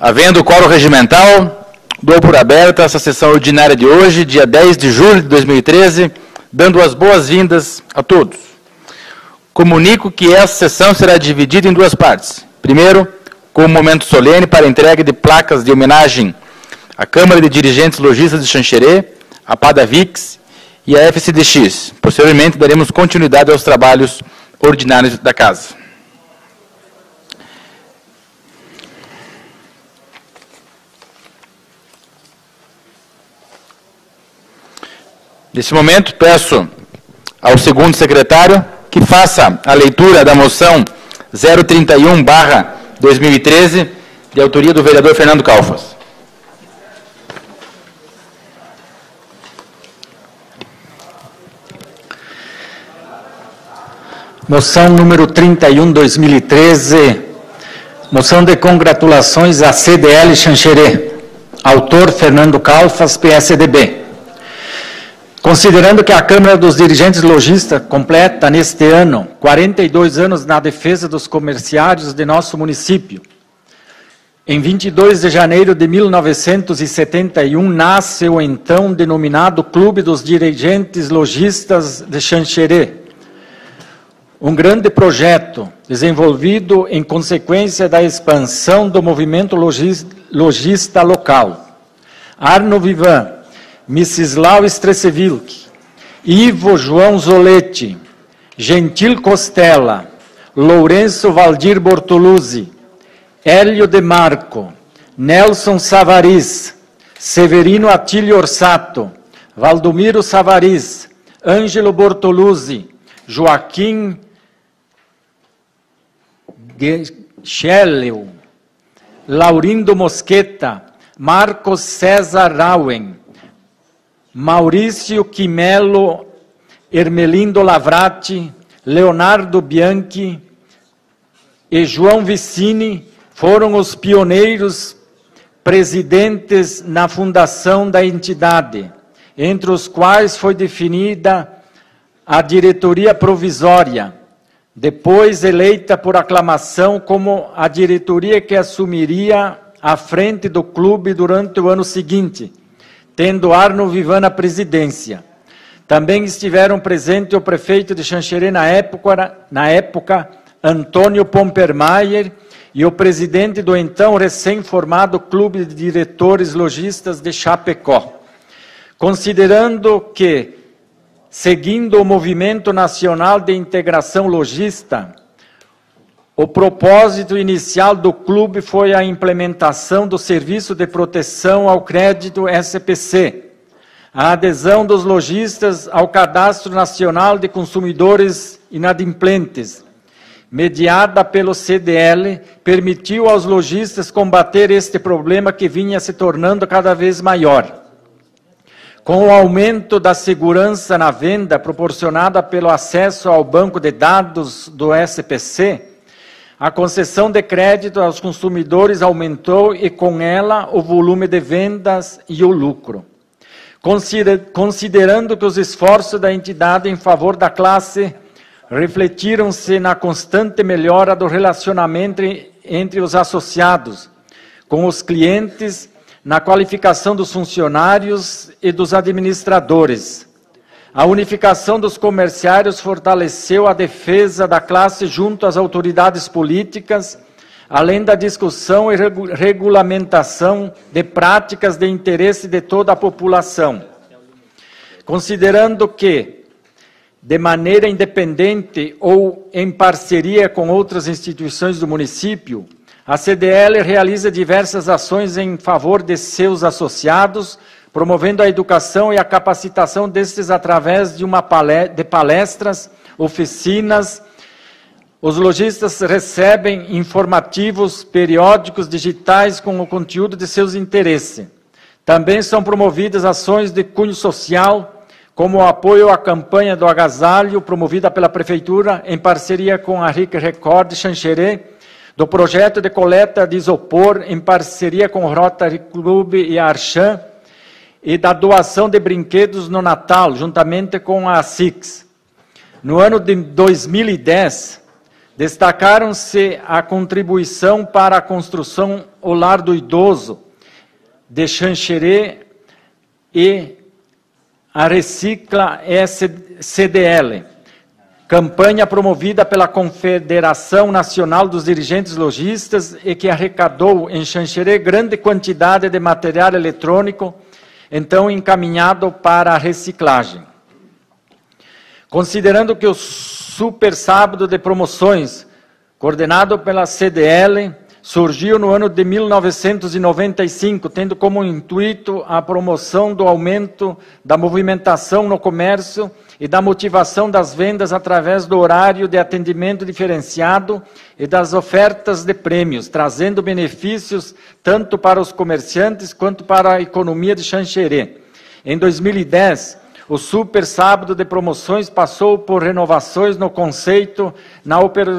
Havendo quórum regimental, dou por aberta essa sessão ordinária de hoje, dia 10 de julho de 2013, dando as boas-vindas a todos. Comunico que essa sessão será dividida em duas partes. Primeiro, com um momento solene para a entrega de placas de homenagem à Câmara de Dirigentes Lojistas de Xanxerê, a Padavix e a FCDX. Posteriormente, daremos continuidade aos trabalhos ordinários da Casa. Nesse momento, peço ao segundo secretário que faça a leitura da moção 031/2013, de autoria do vereador Fernando Kalfas. Moção número 31/2013, moção de congratulações à CDL Xanxerê. Autor Fernando Kalfas, PSDB. Considerando que a Câmara dos Dirigentes Lojistas completa, neste ano, 42 anos na defesa dos comerciários de nosso município, em 22 de janeiro de 1971, nasce o então denominado Clube dos Dirigentes Lojistas de Xanxerê, um grande projeto desenvolvido em consequência da expansão do movimento lojista local. Arno Vivan, Missislau Stressevilk, Ivo João Zoletti, Gentil Costela, Lourenço Valdir Bortoluzzi, Hélio De Marco, Nelson Savariz, Severino Atílio Orsato, Valdomiro Savariz, Ângelo Bortoluzzi, Joaquim Schelleu, Laurindo Mosqueta, Marcos César Rauen, Maurício Quimelo, Ermelindo Lavrati, Leonardo Bianchi e João Vicini foram os pioneiros presidentes na fundação da entidade, entre os quais foi definida a diretoria provisória, depois eleita por aclamação como a diretoria que assumiria a frente do clube durante o ano seguinte, tendo Arno Vivan na presidência. Também estiveram presentes o prefeito de Xanxerê na época, Antônio Pompermayer, e o presidente do então recém-formado Clube de Diretores Lojistas de Chapecó. Considerando que, seguindo o movimento nacional de integração lojista, o propósito inicial do clube foi a implementação do Serviço de Proteção ao Crédito SPC, a adesão dos lojistas ao Cadastro Nacional de Consumidores Inadimplentes, mediada pelo CDL, permitiu aos lojistas combater este problema que vinha se tornando cada vez maior. Com o aumento da segurança na venda proporcionada pelo acesso ao banco de dados do SPC, a concessão de crédito aos consumidores aumentou e, com ela, o volume de vendas e o lucro. Considerando que os esforços da entidade em favor da classe refletiram-se na constante melhora do relacionamento entre os associados, com os clientes, na qualificação dos funcionários e dos administradores. A unificação dos comerciários fortaleceu a defesa da classe junto às autoridades políticas, além da discussão e regulamentação de práticas de interesse de toda a população. Considerando que, de maneira independente ou em parceria com outras instituições do município, a CDL realiza diversas ações em favor de seus associados, promovendo a educação e a capacitação destes através de palestras, oficinas. Os lojistas recebem informativos periódicos digitais com o conteúdo de seus interesses. Também são promovidas ações de cunho social, como o apoio à campanha do agasalho, promovida pela Prefeitura, em parceria com a RIC Record de Xanxerê, do projeto de coleta de isopor, em parceria com o Rotary Club e a Archan, e da doação de brinquedos no Natal, juntamente com a ASICS. No ano de 2010, Destacaram-se a contribuição para a construção O Lar do Idoso de Xanxerê e a Recicla CDL, campanha promovida pela Confederação Nacional dos Dirigentes Lojistas e que arrecadou em Xanxerê grande quantidade de material eletrônico, então encaminhado para a reciclagem. Considerando que o Super Sábado de Promoções, coordenado pela CDL, surgiu no ano de 1995, tendo como intuito a promoção do aumento da movimentação no comércio e da motivação das vendas através do horário de atendimento diferenciado e das ofertas de prêmios, trazendo benefícios tanto para os comerciantes quanto para a economia de Xanxerê. Em 2010, o Super Sábado de Promoções passou por renovações no conceito, na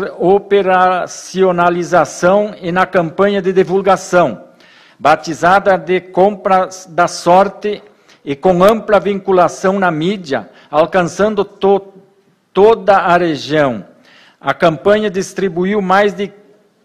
operacionalização e na campanha de divulgação, batizada de Compras da Sorte e com ampla vinculação na mídia, alcançando toda a região. A campanha distribuiu mais de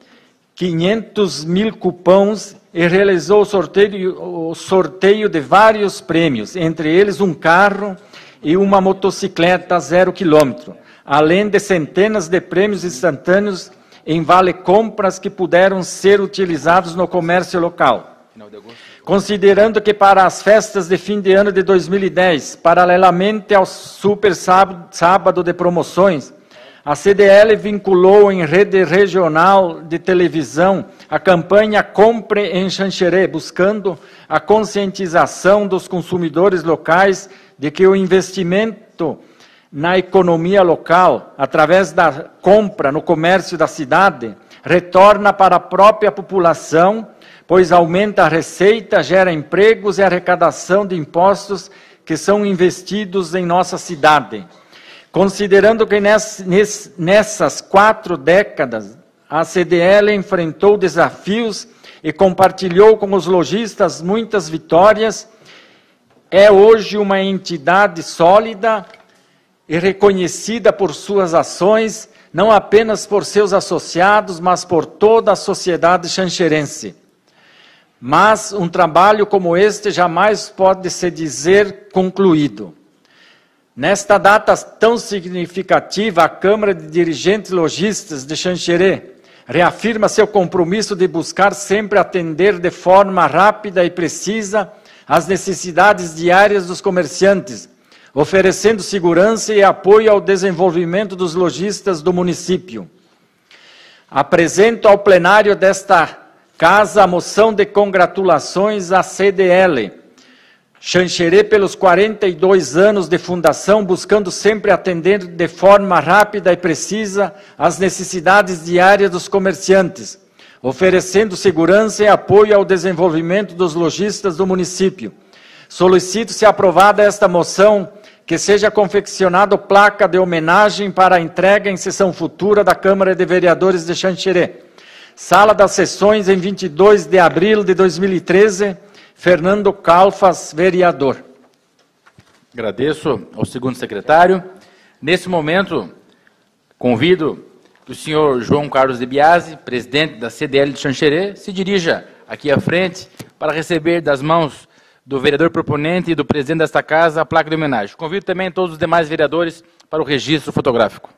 500 mil cupons e realizou o sorteio de vários prêmios, entre eles um carro e uma motocicleta 0 km, além de centenas de prêmios instantâneos em vale-compras que puderam ser utilizados no comércio local. Considerando que para as festas de fim de ano de 2010, paralelamente ao Super Sábado de Promoções, a CDL vinculou em rede regional de televisão a campanha Compre em Xanxerê, buscando a conscientização dos consumidores locais de que o investimento na economia local, através da compra no comércio da cidade, retorna para a própria população, pois aumenta a receita, gera empregos e arrecadação de impostos que são investidos em nossa cidade. Considerando que nessas 4 décadas, a CDL enfrentou desafios e compartilhou com os lojistas muitas vitórias, é hoje uma entidade sólida e reconhecida por suas ações, não apenas por seus associados, mas por toda a sociedade xanxerense. Mas um trabalho como este jamais pode se dizer concluído. Nesta data tão significativa, a Câmara de Dirigentes Lojistas de Xanxerê reafirma seu compromisso de buscar sempre atender de forma rápida e precisa as necessidades diárias dos comerciantes, oferecendo segurança e apoio ao desenvolvimento dos lojistas do município. Apresento ao plenário desta Casa a moção de congratulações à CDL Xanxerê pelos 42 anos de fundação, buscando sempre atender de forma rápida e precisa as necessidades diárias dos comerciantes, oferecendo segurança e apoio ao desenvolvimento dos lojistas do município. Solicito, se aprovada esta moção, que seja confeccionada placa de homenagem para a entrega em sessão futura da Câmara de Vereadores de Xanxerê. Sala das Sessões, em 22 de abril de 2013, Fernando Calfas, vereador. Agradeço ao segundo secretário. Nesse momento, convido que o senhor João Carlos de Biasi, presidente da CDL de Xanxerê, se dirija aqui à frente para receber das mãos do vereador proponente e do presidente desta casa a placa de homenagem. Convido também todos os demais vereadores para o registro fotográfico.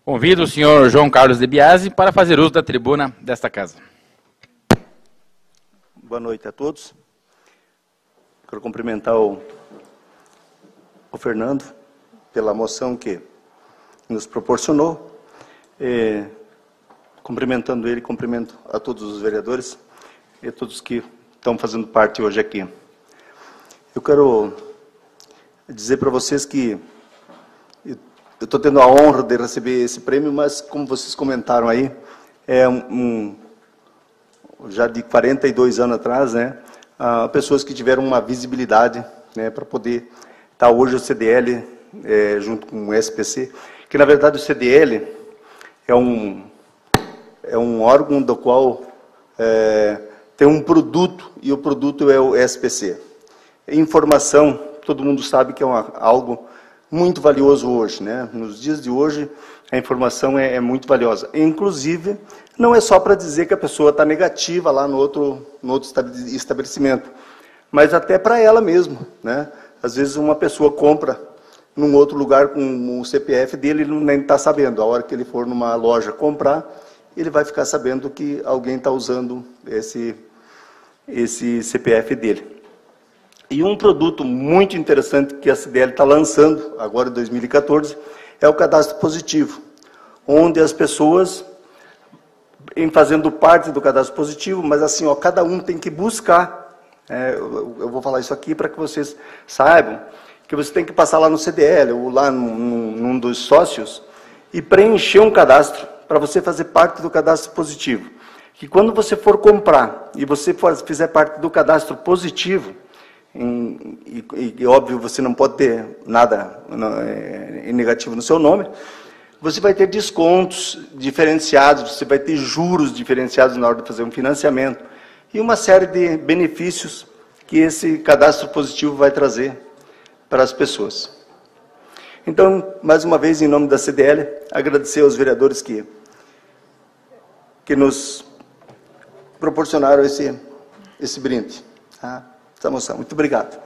Convido o senhor João Carlos de Biasi para fazer uso da tribuna desta casa. Boa noite a todos. Quero cumprimentar o Fernando pela moção que nos proporcionou. Cumprimentando ele, cumprimento a todos os vereadores e a todos que estão fazendo parte hoje aqui. Eu quero dizer para vocês que eu estou tendo a honra de receber esse prêmio, mas como vocês comentaram aí, já de 42 anos atrás, né, pessoas que tiveram uma visibilidade, né, para poder estar hoje o CDL junto com o SPC, que na verdade o CDL é um órgão do qual tem um produto, e o produto é o SPC. Informação, todo mundo sabe que é algo muito valioso hoje, né? Nos dias de hoje, a informação é muito valiosa. Inclusive, não é só para dizer que a pessoa está negativa lá no outro estabelecimento, mas até para ela mesma, né? Às vezes uma pessoa compra num outro lugar com o CPF dele, ele nem está sabendo. A hora que ele for numa loja comprar, ele vai ficar sabendo que alguém está usando esse CPF dele. E um produto muito interessante que a CDL está lançando, agora em 2014, é o cadastro positivo, onde as pessoas, em fazendo parte do cadastro positivo, mas assim, cada um tem que buscar, eu vou falar isso aqui para que vocês saibam, que você tem que passar lá no CDL, ou lá num dos sócios, e preencher um cadastro, para você fazer parte do cadastro positivo. Que quando você for comprar, e você fizer parte do cadastro positivo, e óbvio, você não pode ter nada negativo no seu nome, você vai ter descontos diferenciados, você vai ter juros diferenciados na hora de fazer um financiamento, e uma série de benefícios que esse cadastro positivo vai trazer para as pessoas. Então, mais uma vez, em nome da CDL, agradecer aos vereadores que nos proporcionaram esse brinde, tá? Essa moção. Muito obrigado.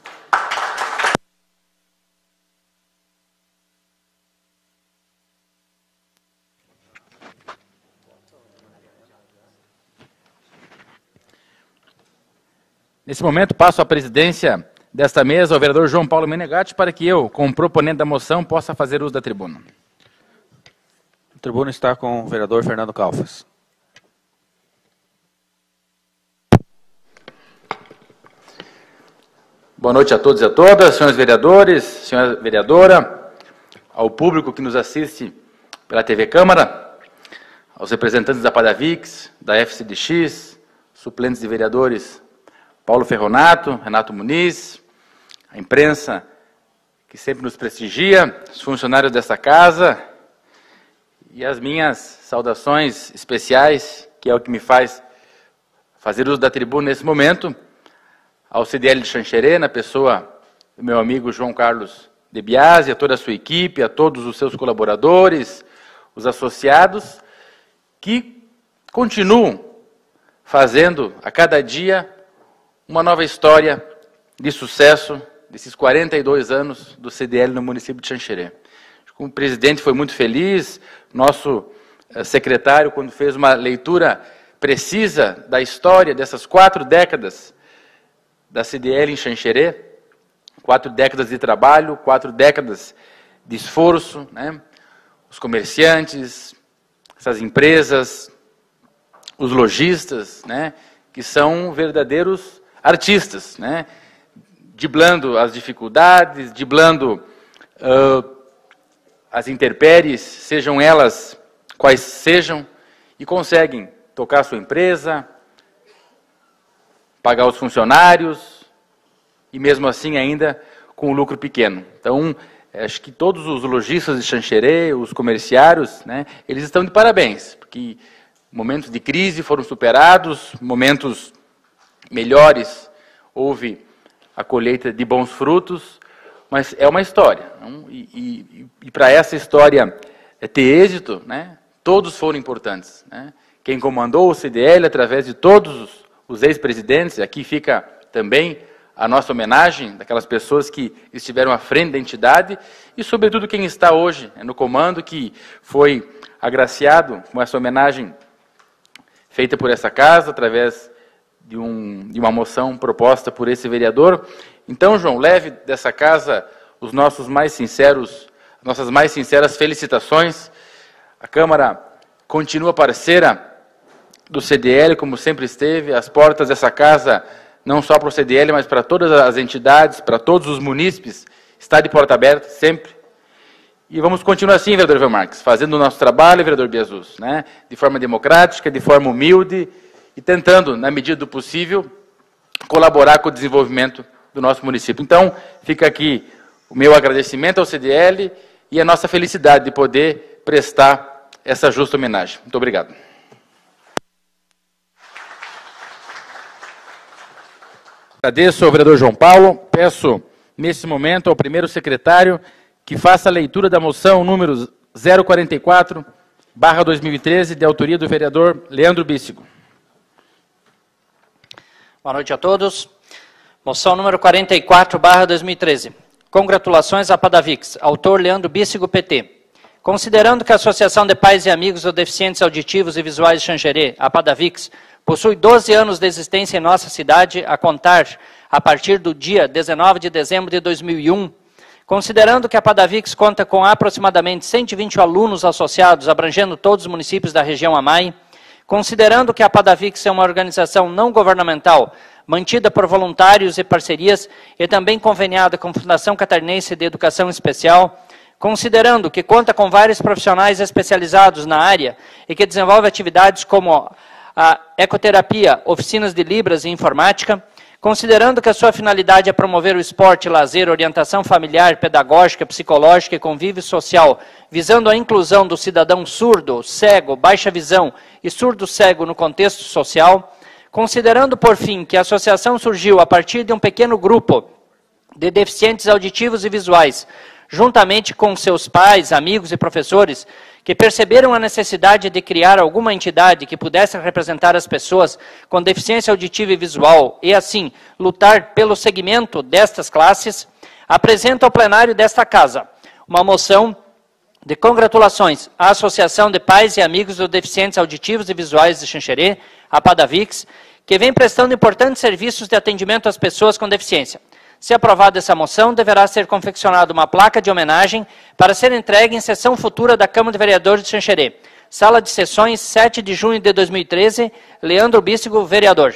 Nesse momento, passo a presidência desta mesa ao vereador João Paulo Menegatti para que eu, como proponente da moção, possa fazer uso da tribuna. A tribuna está com o vereador Fernando Calfas. Boa noite a todos e a todas, senhores vereadores, senhora vereadora, ao público que nos assiste pela TV Câmara, aos representantes da Padavix, da FCDX, suplentes de vereadores Paulo Ferronato, Renato Muniz, a imprensa que sempre nos prestigia, os funcionários desta casa e as minhas saudações especiais, que é o que me faz fazer uso da tribuna nesse momento, ao CDL de Xanxerê, na pessoa do meu amigo João Carlos de Biasi, a toda a sua equipe, a todos os seus colaboradores, os associados, que continuam fazendo a cada dia uma nova história de sucesso desses 42 anos do CDL no município de Xanxerê. O presidente foi muito feliz, nosso secretário, quando fez uma leitura precisa da história dessas 4 décadas da CDL em Xanxerê, 4 décadas de trabalho, 4 décadas de esforço, né? Os comerciantes, essas empresas, os lojistas, né? Que são verdadeiros artistas, né? Driblando as dificuldades, driblando as intempéries, sejam elas quais sejam, e conseguem tocar a sua empresa, pagar os funcionários, e mesmo assim ainda com um lucro pequeno. Então, acho que todos os lojistas de Xanxerê, os comerciários, né, eles estão de parabéns, porque momentos de crise foram superados, momentos melhores, houve a colheita de bons frutos, mas é uma história. Não? E para essa história ter êxito, né, todos foram importantes. Né? Quem comandou o CDL, através de todos os ex-presidentes, aqui fica também a nossa homenagem, daquelas pessoas que estiveram à frente da entidade e, sobretudo, quem está hoje no comando, que foi agraciado com essa homenagem feita por essa casa, através de uma moção proposta por esse vereador. Então, João, leve dessa casa os nossas mais sinceras felicitações. A Câmara continua parceira do CDL, como sempre esteve. As portas dessa casa, não só para o CDL, mas para todas as entidades, para todos os munícipes, está de porta aberta, sempre. E vamos continuar assim, vereador Ivan Marques, fazendo o nosso trabalho, vereador Biasus, né? De forma democrática, de forma humilde e tentando, na medida do possível, colaborar com o desenvolvimento do nosso município. Então, fica aqui o meu agradecimento ao CDL e a nossa felicidade de poder prestar essa justa homenagem. Muito obrigado. Agradeço ao vereador João Paulo. Peço, nesse momento, ao primeiro secretário que faça a leitura da moção número 044/2013, de autoria do vereador Leandro Bíssigo. Boa noite a todos. Moção número 44/2013. Congratulações à Padavix. Autor Leandro Bíssigo, PT. Considerando que a Associação de Pais e Amigos dos Deficientes Auditivos e Visuais de Xanxerê, a Padavix, possui 12 anos de existência em nossa cidade, a contar a partir do dia 19 de dezembro de 2001, considerando que a Padavix conta com aproximadamente 120 alunos associados, abrangendo todos os municípios da região AMAI, considerando que a Padavix é uma organização não governamental, mantida por voluntários e parcerias, e também conveniada com a Fundação Catarinense de Educação Especial, considerando que conta com vários profissionais especializados na área e que desenvolve atividades como a ecoterapia, oficinas de Libras e informática, considerando que a sua finalidade é promover o esporte, lazer, orientação familiar, pedagógica, psicológica e convívio social, visando a inclusão do cidadão surdo, cego, baixa visão e surdo-cego no contexto social, considerando, por fim, que a associação surgiu a partir de um pequeno grupo de deficientes auditivos e visuais, juntamente com seus pais, amigos e professores, que perceberam a necessidade de criar alguma entidade que pudesse representar as pessoas com deficiência auditiva e visual e, assim, lutar pelo segmento destas classes, apresenta ao plenário desta Casa uma moção de congratulações à Associação de Pais e Amigos dos Deficientes Auditivos e Visuais de Xanxerê, a Padavix, que vem prestando importantes serviços de atendimento às pessoas com deficiência. Se aprovada essa moção, deverá ser confeccionada uma placa de homenagem para ser entregue em sessão futura da Câmara de Vereadores de Xanxerê. Sala de sessões, 7 de junho de 2013, Leandro Bíssigo, vereador.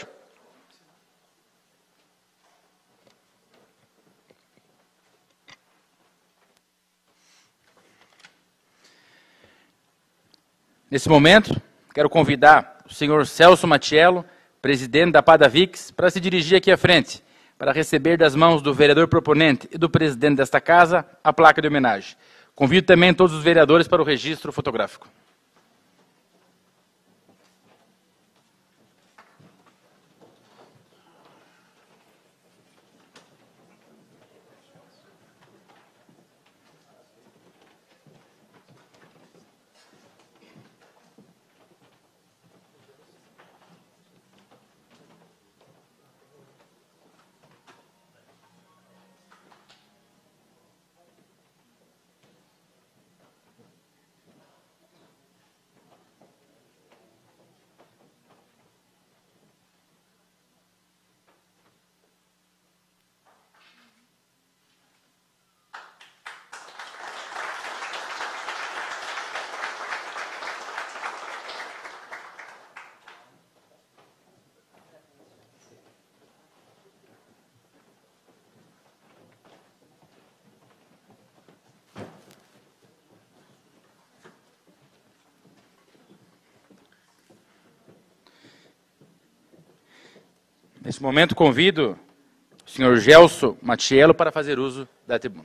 Nesse momento, quero convidar o senhor Celso Matiello, presidente da Padavix, para se dirigir aqui à frente, para receber das mãos do vereador proponente e do presidente desta casa a placa de homenagem. Convido também todos os vereadores para o registro fotográfico. Nesse momento, convido o senhor Gelson Matiello para fazer uso da tribuna.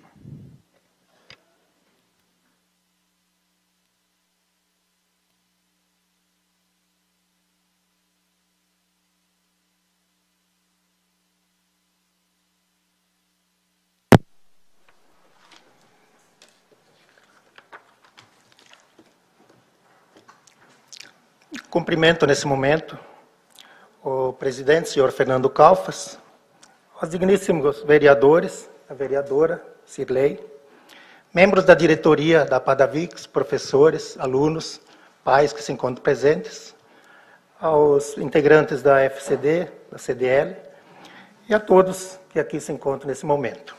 Cumprimento nesse momento o presidente, senhor Fernando Calfas, aos digníssimos vereadores, a vereadora Cirlei, membros da diretoria da Padavix, professores, alunos, pais que se encontram presentes, aos integrantes da FCD, da CDL, e a todos que aqui se encontram nesse momento.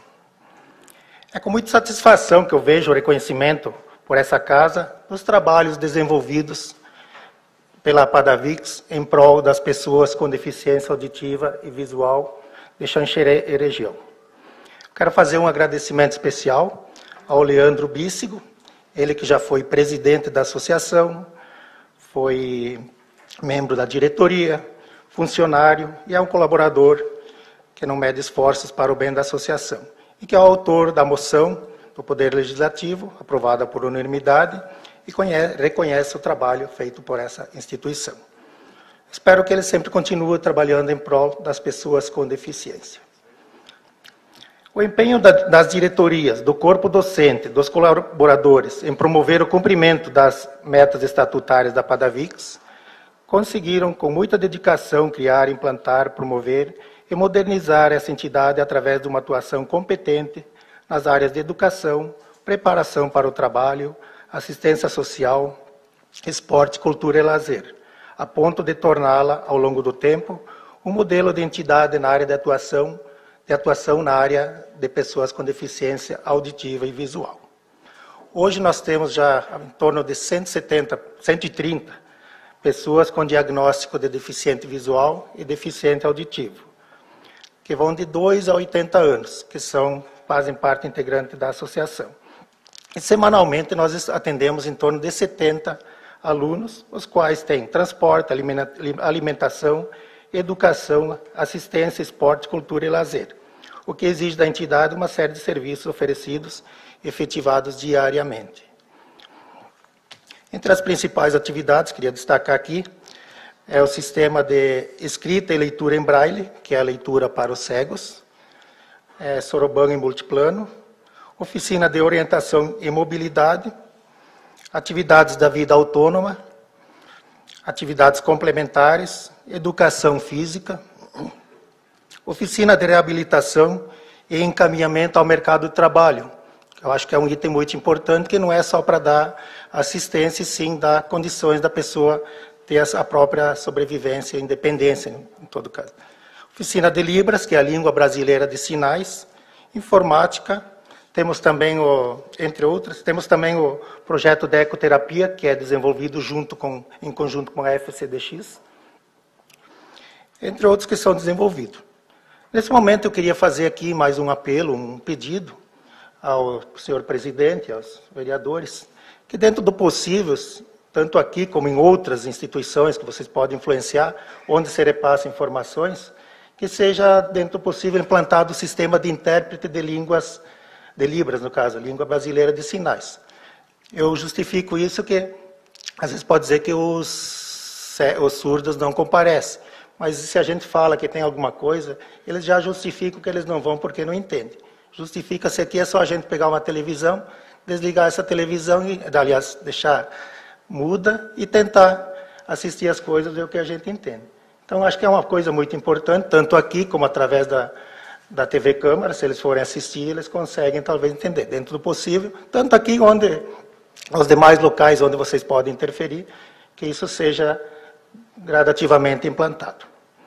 É com muita satisfação que eu vejo o reconhecimento por essa casa dos trabalhos desenvolvidos pela Padavix em prol das pessoas com deficiência auditiva e visual de Xanxerê e região. Quero fazer um agradecimento especial ao Leandro Bíssigo, ele que já foi presidente da associação, foi membro da diretoria, funcionário e é um colaborador que não mede esforços para o bem da associação, e que é o autor da moção do Poder Legislativo, aprovada por unanimidade, e reconhece o trabalho feito por essa instituição. Espero que ele sempre continue trabalhando em prol das pessoas com deficiência. O empenho das diretorias, do corpo docente, dos colaboradores em promover o cumprimento das metas estatutárias da Padavix, conseguiram, com muita dedicação, criar, implantar, promover e modernizar essa entidade através de uma atuação competente nas áreas de educação, preparação para o trabalho, assistência social, esporte, cultura e lazer, a ponto de torná-la, ao longo do tempo, um modelo de entidade na área de atuação na área de pessoas com deficiência auditiva e visual. Hoje nós temos já em torno de 130 pessoas com diagnóstico de deficiente visual e deficiente auditivo, que vão de 2 a 80 anos, que fazem parte integrante da associação. E semanalmente nós atendemos em torno de 70 alunos, os quais têm transporte, alimentação, educação, assistência, esporte, cultura e lazer, o que exige da entidade uma série de serviços oferecidos e efetivados diariamente. Entre as principais atividades, queria destacar aqui, é o sistema de escrita e leitura em braille, que é a leitura para os cegos, soroban em multiplano, oficina de orientação e mobilidade, atividades da vida autônoma, atividades complementares, educação física, oficina de reabilitação e encaminhamento ao mercado de trabalho. Eu acho que é um item muito importante, que não é só para dar assistência, e sim dar condições da pessoa ter a própria sobrevivência e independência, em todo caso. Oficina de Libras, que é a língua brasileira de sinais, informática, temos também, entre outras, temos também o projeto de ecoterapia, que é desenvolvido em conjunto com a FCDX, entre outros que são desenvolvidos. Nesse momento eu queria fazer aqui mais um apelo, um pedido ao senhor presidente, aos vereadores, que dentro do possível, tanto aqui como em outras instituições que vocês podem influenciar, onde se repassam informações, que seja, dentro do possível, implantado o sistema de intérprete de línguas, de Libras, no caso, língua brasileira de sinais. Eu justifico isso que, às vezes pode dizer que os surdos não comparecem, mas se a gente fala que tem alguma coisa, eles já justificam que eles não vão porque não entendem. Justifica-se aqui, é só a gente pegar uma televisão, desligar essa televisão, aliás, deixar muda e tentar assistir as coisas do que a gente entende. Então, acho que é uma coisa muito importante, tanto aqui como através da TV Câmara, se eles forem assistir, eles conseguem talvez entender, dentro do possível, tanto aqui onde, nos demais locais onde vocês podem interferir, que isso seja gradativamente implantado.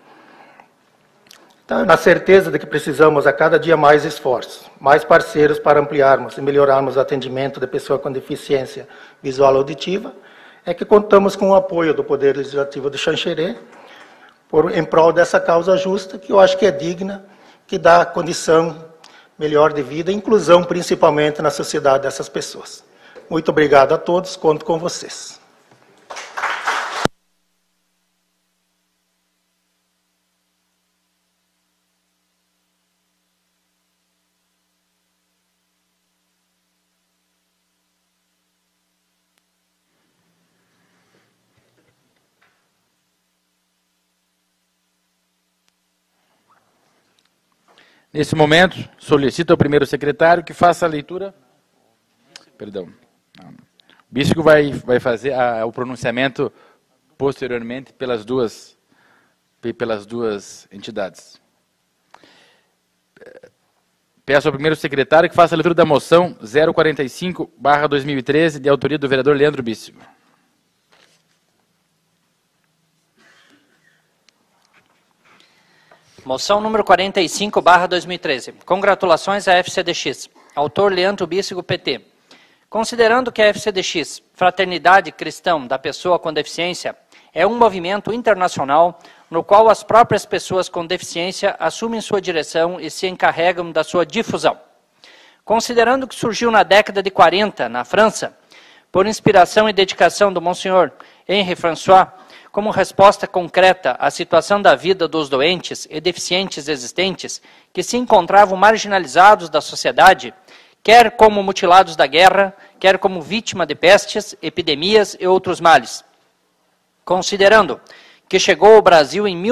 Então, na certeza de que precisamos a cada dia mais esforços, mais parceiros para ampliarmos e melhorarmos o atendimento de pessoa com deficiência visual auditiva, é que contamos com o apoio do Poder Legislativo de Xanxerê, em prol dessa causa justa, que eu acho que é digna, que dá condição melhor de vida e inclusão, principalmente na sociedade dessas pessoas. Muito obrigado a todos, conto com vocês. Nesse momento, solicito ao primeiro secretário que faça a leitura. Perdão. O Bíssigo vai fazer o pronunciamento posteriormente pelas duas entidades. Peço ao primeiro secretário que faça a leitura da moção 045/2013, de autoria do vereador Leandro Bíssigo. Moção número 45/2013. Congratulações à FCDX. Autor Leandro Bíssigo, PT. Considerando que a FCDX, Fraternidade Cristã da Pessoa com Deficiência, é um movimento internacional no qual as próprias pessoas com deficiência assumem sua direção e se encarregam da sua difusão. Considerando que surgiu na década de 40, na França, por inspiração e dedicação do Monsenhor Henri François, como resposta concreta à situação da vida dos doentes e deficientes existentes que se encontravam marginalizados da sociedade, quer como mutilados da guerra, quer como vítima de pestes, epidemias e outros males. Considerando que chegou ao Brasil em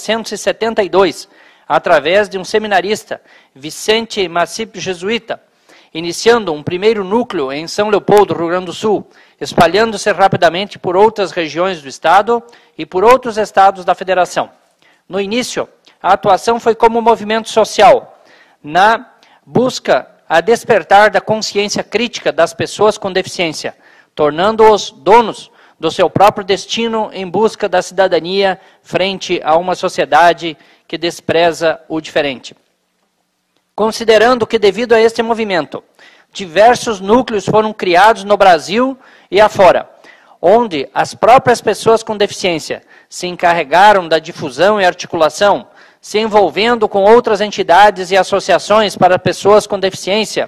1972, através de um seminarista, Vicente Massip, jesuíta, iniciando um primeiro núcleo em São Leopoldo, Rio Grande do Sul, espalhando-se rapidamente por outras regiões do Estado e por outros estados da Federação. No início, a atuação foi como movimento social, na busca a despertar da consciência crítica das pessoas com deficiência, tornando-os donos do seu próprio destino em busca da cidadania frente a uma sociedade que despreza o diferente. Considerando que, devido a este movimento, diversos núcleos foram criados no Brasil e afora, onde as próprias pessoas com deficiência se encarregaram da difusão e articulação, se envolvendo com outras entidades e associações para pessoas com deficiência,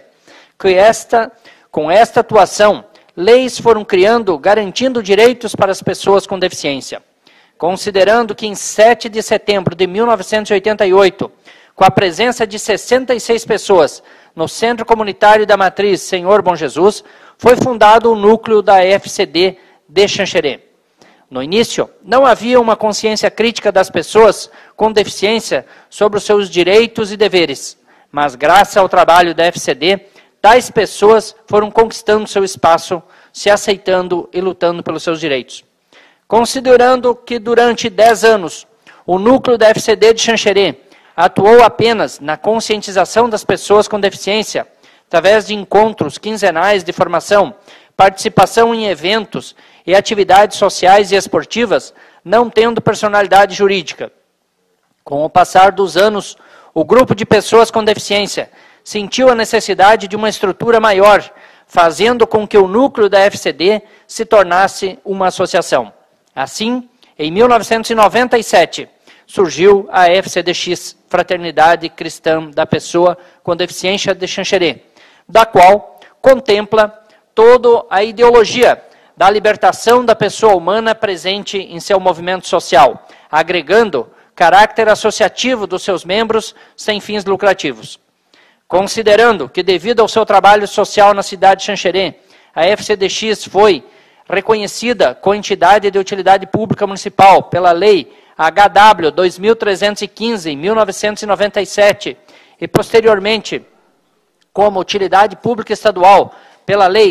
com esta atuação, leis foram criando, garantindo direitos para as pessoas com deficiência. Considerando que em 7 de setembro de 1988, com a presença de 66 pessoas no Centro Comunitário da Matriz Senhor Bom Jesus, foi fundado o núcleo da FCD de Xanxerê. No início, não havia uma consciência crítica das pessoas com deficiência sobre os seus direitos e deveres, mas graças ao trabalho da FCD, tais pessoas foram conquistando seu espaço, se aceitando e lutando pelos seus direitos. Considerando que durante 10 anos, o núcleo da FCD de Xanxerê atuou apenas na conscientização das pessoas com deficiência, através de encontros quinzenais de formação, participação em eventos e atividades sociais e esportivas, não tendo personalidade jurídica. Com o passar dos anos, o grupo de pessoas com deficiência sentiu a necessidade de uma estrutura maior, fazendo com que o núcleo da FCD se tornasse uma associação. Assim, em 1997, surgiu a FCDX, Fraternidade Cristã da Pessoa com Deficiência de Xanxerê, da qual contempla toda a ideologia da libertação da pessoa humana presente em seu movimento social, agregando caráter associativo dos seus membros sem fins lucrativos. Considerando que, devido ao seu trabalho social na cidade de Xanxerê, a FCDX foi reconhecida com entidade de utilidade pública municipal pela Lei HW 2315, em 1997, e posteriormente como utilidade pública estadual pela Lei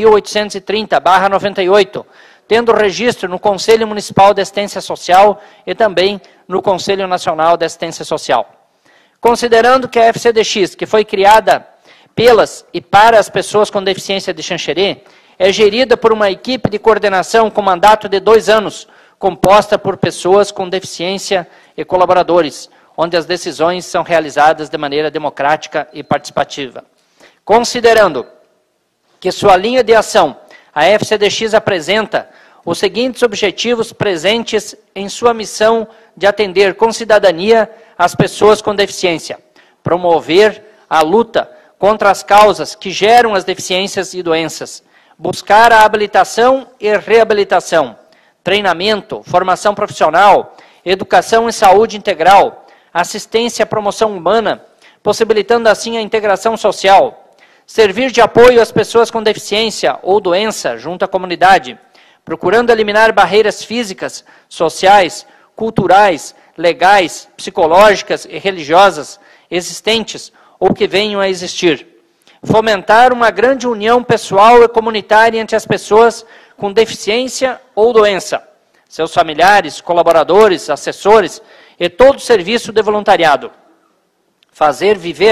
10.830/98, tendo registro no Conselho Municipal de Assistência Social e também no Conselho Nacional de Assistência Social. Considerando que a FCDX, que foi criada pelas e para as pessoas com deficiência de Xanxerê, é gerida por uma equipe de coordenação com mandato de 2 anos, composta por pessoas com deficiência e colaboradores, onde as decisões são realizadas de maneira democrática e participativa. Considerando que sua linha de ação, a FCDX apresenta os seguintes objetivos presentes em sua missão de atender com cidadania as pessoas com deficiência: promover a luta contra as causas que geram as deficiências e doenças, buscar a habilitação e reabilitação, treinamento, formação profissional, educação e saúde integral, assistência à promoção humana, possibilitando assim a integração social, servir de apoio às pessoas com deficiência ou doença junto à comunidade, procurando eliminar barreiras físicas, sociais, culturais, legais, psicológicas e religiosas existentes ou que venham a existir. Fomentar uma grande união pessoal e comunitária entre as pessoas com deficiência ou doença, seus familiares, colaboradores, assessores e todo o serviço de voluntariado. Fazer viver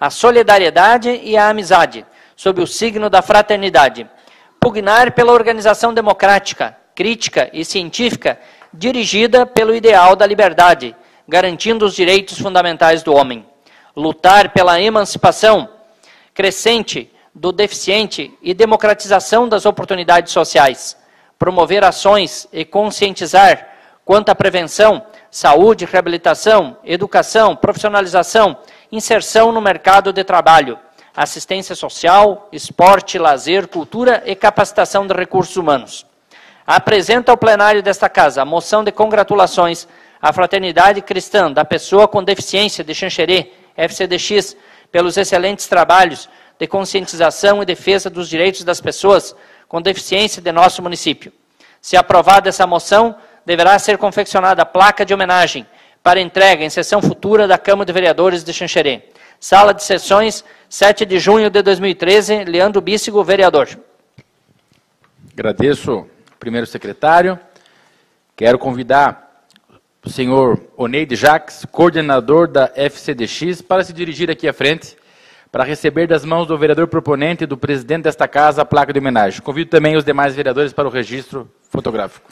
a solidariedade e a amizade, sob o signo da fraternidade. Pugnar pela organização democrática, crítica e científica, dirigida pelo ideal da liberdade, garantindo os direitos fundamentais do homem. Lutar pela emancipação crescente do deficiente e democratização das oportunidades sociais. Promover ações e conscientizar quanto à prevenção, saúde, reabilitação, educação, profissionalização, inserção no mercado de trabalho, assistência social, esporte, lazer, cultura e capacitação de recursos humanos. Apresenta ao plenário desta Casa a moção de congratulações à Fraternidade Cristã da Pessoa com Deficiência de Xanxerê, FCDX, pelos excelentes trabalhos de conscientização e defesa dos direitos das pessoas com deficiência de nosso município. Se aprovada essa moção, deverá ser confeccionada a placa de homenagem para entrega em sessão futura da Câmara de Vereadores de Xanxerê. Sala de sessões, 7 de junho de 2013, Leandro Bíssigo, vereador. Agradeço, primeiro secretário. Quero convidar o senhor Oneide Jacques, coordenador da FCDX, para se dirigir aqui à frente, para receber das mãos do vereador proponente e do presidente desta casa a placa de homenagem. Convido também os demais vereadores para o registro fotográfico.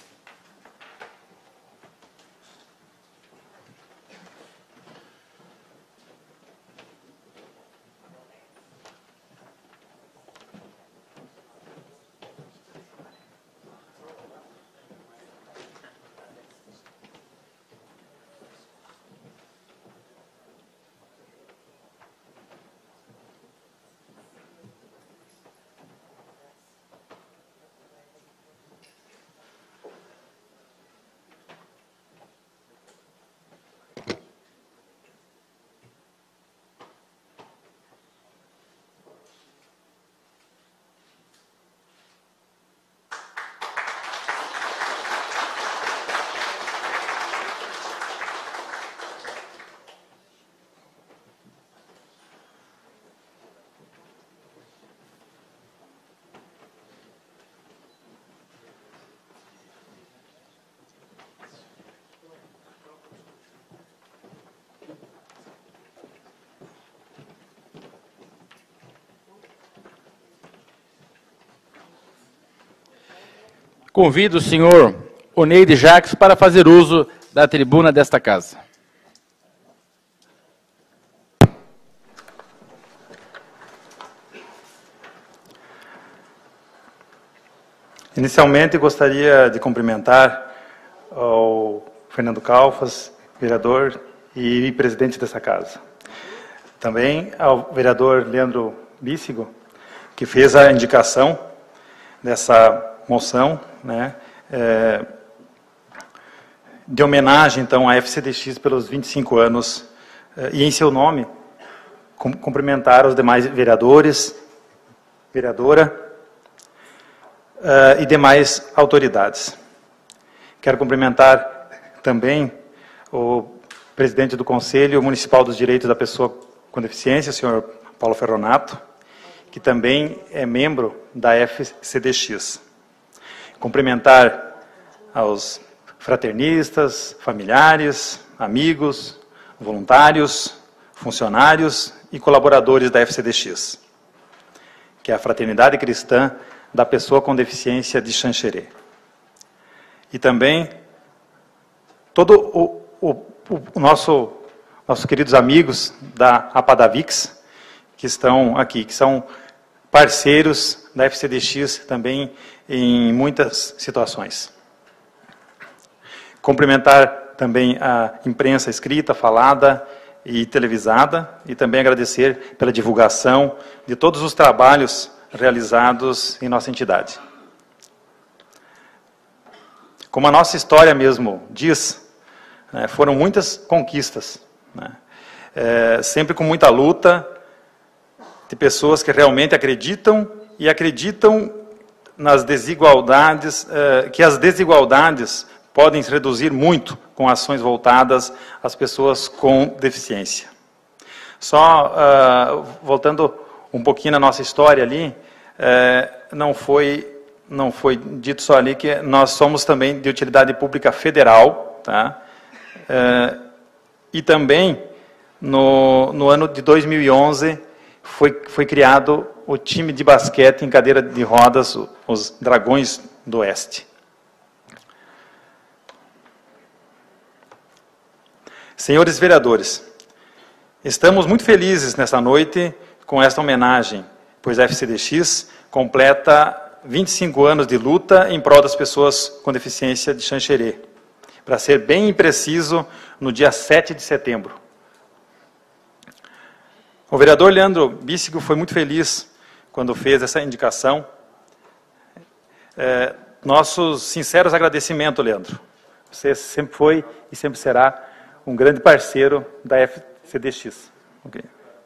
Convido o senhor Oneide Jacques para fazer uso da tribuna desta casa. Inicialmente, gostaria de cumprimentar o Fernando Calfas, vereador e presidente dessa casa. Também ao vereador Leandro Bíssigo, que fez a indicação dessa moção, né, de homenagem, então, à FCDX pelos 25 anos, e em seu nome, cumprimentar os demais vereadores, vereadora e demais autoridades. Quero cumprimentar também o presidente do Conselho Municipal dos Direitos da Pessoa com Deficiência, o senhor Paulo Ferronato, que também é membro da FCDX. Cumprimentar aos fraternistas, familiares, amigos, voluntários, funcionários e colaboradores da FCDX, que é a Fraternidade Cristã da Pessoa com Deficiência de Xanxerê. E também todo nossos queridos amigos da APADAVIX, que estão aqui, que são parceiros da FCDX também em muitas situações. Cumprimentar também a imprensa escrita, falada e televisada, e também agradecer pela divulgação de todos os trabalhos realizados em nossa entidade. Como a nossa história mesmo diz, né, foram muitas conquistas, né, sempre com muita luta, de pessoas que realmente acreditam nas desigualdades, que as desigualdades podem se reduzir muito com ações voltadas às pessoas com deficiência. Só voltando um pouquinho na nossa história ali, não foi dito só ali que nós somos também de utilidade pública federal, tá? E também no ano de 2011, foi criado o time de basquete em cadeira de rodas, os Dragões do Oeste. Senhores vereadores, estamos muito felizes nesta noite com esta homenagem, pois a FCDX completa 25 anos de luta em prol das pessoas com deficiência de Xanxerê. Para ser bem preciso, no dia 7 de setembro. O vereador Leandro Bíssigo foi muito feliz quando fez essa indicação. Nossos sinceros agradecimentos, Leandro. Você sempre foi e sempre será um grande parceiro da FCDX. Okay.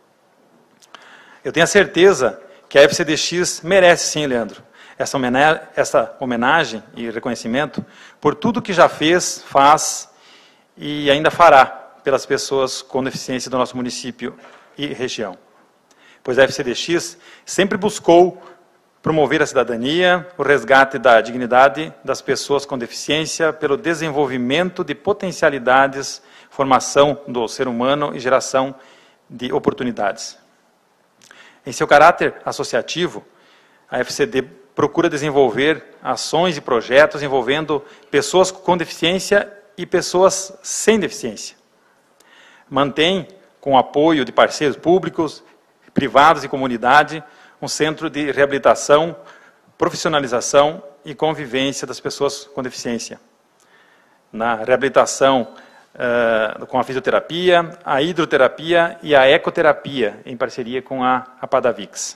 Eu tenho a certeza que a FCDX merece sim, Leandro, essa homenagem e reconhecimento por tudo que já fez, faz e ainda fará pelas pessoas com deficiência do nosso município e região. Pois a FCDX sempre buscou promover a cidadania, o resgate da dignidade das pessoas com deficiência pelo desenvolvimento de potencialidades, formação do ser humano e geração de oportunidades. Em seu caráter associativo, a FCD procura desenvolver ações e projetos envolvendo pessoas com deficiência e pessoas sem deficiência. Mantém, com apoio de parceiros públicos, privados e comunidade, um centro de reabilitação, profissionalização e convivência das pessoas com deficiência. Na reabilitação com a fisioterapia, a hidroterapia e a ecoterapia, em parceria com a Padavix.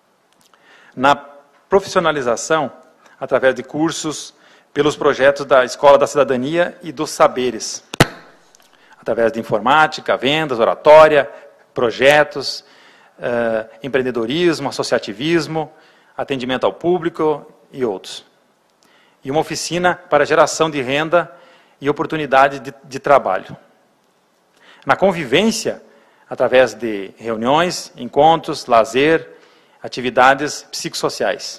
Na profissionalização, através de cursos, pelos projetos da Escola da Cidadania e dos Saberes, através de informática, vendas, oratória, projetos, empreendedorismo, associativismo, atendimento ao público e outros. E uma oficina para geração de renda e oportunidade de trabalho. Na convivência, através de reuniões, encontros, lazer, atividades psicossociais.